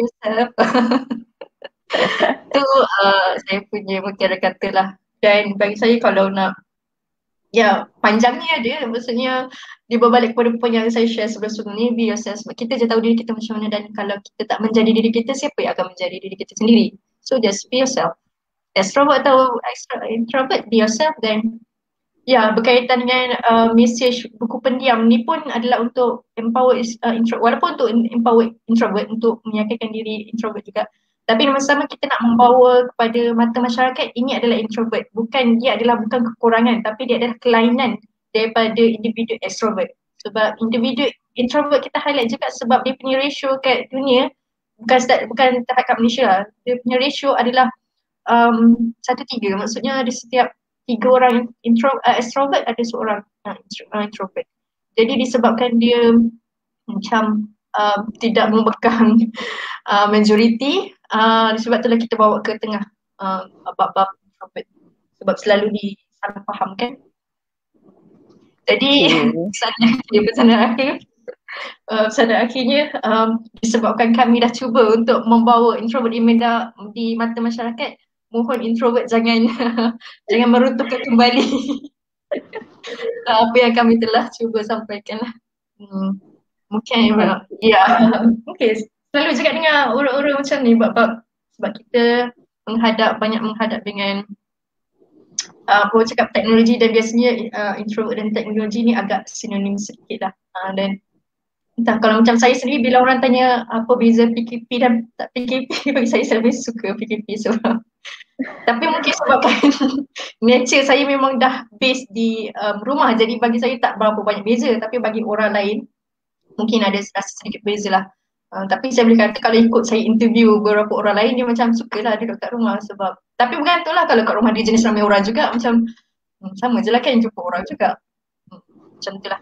[SPEAKER 3] Tu saya punya mutiara kata lah. Dan bagi saya kalau nak, panjangnya ada, maksudnya dia berbalik kepada point yang saya share sebelum ni, be yourself. Sebab kita je tahu diri kita macam mana, dan kalau kita tak menjadi diri kita, siapa yang akan menjadi diri kita sendiri? So just be yourself. Extrovert atau introvert, be yourself, then Ya, berkaitan dengan message buku pendiam ni pun adalah untuk empower introvert, walaupun untuk empower introvert, untuk meyakinkan diri introvert juga. Tapi sama-sama kita nak membawa kepada mata masyarakat ini adalah introvert. Dia adalah bukan kekurangan, tapi dia adalah kelainan daripada individu extrovert. Sebab individu introvert kita highlight juga sebab dia punya ratio kat dunia bukan terhadap Malaysia lah. Dia punya ratio adalah 1:3. Maksudnya ada setiap 3 orang extrovert ada seorang introvert. Jadi disebabkan dia macam tidak membekang majoriti, sebab itulah kita bawa ke tengah bab-bab introvert. Sebab selalu disalah fahamkan. Jadi pesanan akhirnya disebabkan kami dah cuba untuk membawa introvert di mata masyarakat, mohon introvert jangan jangan meruntuhkan kembali apa yang kami telah cuba sampaikan lah. Mungkin ya, okay. Selalu cakap dengan orang-orang macam ni bab sebab kita banyak menghadap dengan orang cakap teknologi, dan biasanya introvert dan teknologi ni agak sinonim sedikit lah. Dan entah, kalau macam saya sendiri bila orang tanya apa beza PKP dan tak PKP, bagi saya lebih suka PKP seorang. Tapi mungkin sebabkan nature saya memang dah base di rumah, jadi bagi saya tak berapa banyak beza, tapi bagi orang lain mungkin ada rasa sedikit beza lah. Tapi saya boleh kata kalau ikut saya interview beberapa orang lain, dia macam sukalah duduk kat rumah sebab, tapi bergantung lah, kalau kat rumah dia jenis ramai orang juga, macam sama je lah kan, jumpa orang juga. Macam tu lah.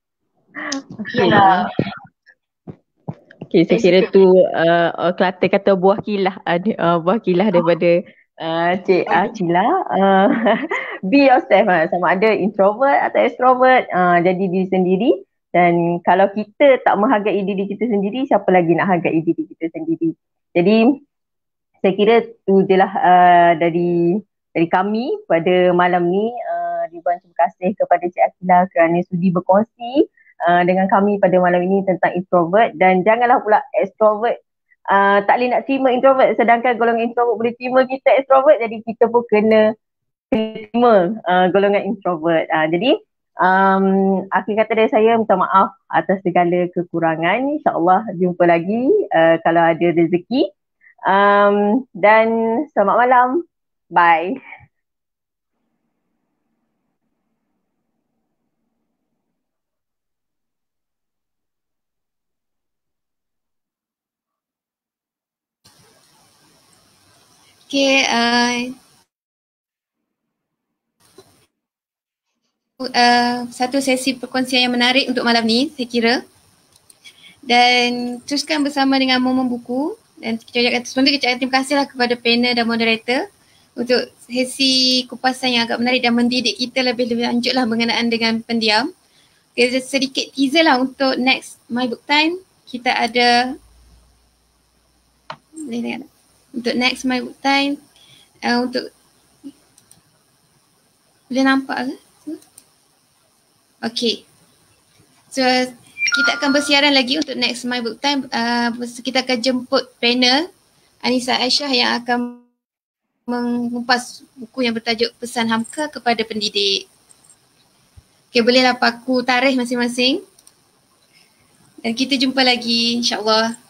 [SPEAKER 1] Okay, saya kira tu Kelantan kata buah kilah, buah kilah daripada Cik Cila. Be yourself, sama ada introvert atau extrovert, jadi diri sendiri. Dan kalau kita tak menghargai diri kita sendiri, siapa lagi nak hargai diri kita sendiri? Jadi saya kira tu je lah dari kami pada malam ni. Ribuan terima kasih kepada Cik Akila kerana sudi berkongsi dengan kami pada malam ini tentang introvert. Dan janganlah pula extrovert tak boleh nak terima introvert, sedangkan golongan introvert boleh terima kita extrovert, jadi kita pun kena terima golongan introvert. Jadi akhir kata dari saya, minta maaf atas segala kekurangan. InsyaAllah jumpa lagi kalau ada rezeki. Dan selamat malam. Bye.
[SPEAKER 4] Okay, satu sesi perkongsian yang menarik untuk malam ni, saya kira. Dan teruskan bersama dengan Momen Buku. Dan sebenarnya kita terima kasihlah kepada panel dan moderator untuk sesi kupasan yang agak menarik dan mendidik kita lebih lanjut lah mengenaan dengan pendiam. Okay, sedikit teaser lah untuk next My Book Time. Kita ada, boleh tengok tak? Untuk next My Book Time, untuk boleh nampak ke? Okay. So kita akan bersiaran lagi untuk next My Book Time. Kita akan jemput panel Anissa Aisyah yang akan mengupas buku yang bertajuk Pesan Hamka kepada Pendidik. Okay, bolehlah paku tarikh masing-masing. Dan kita jumpa lagi, insyaAllah.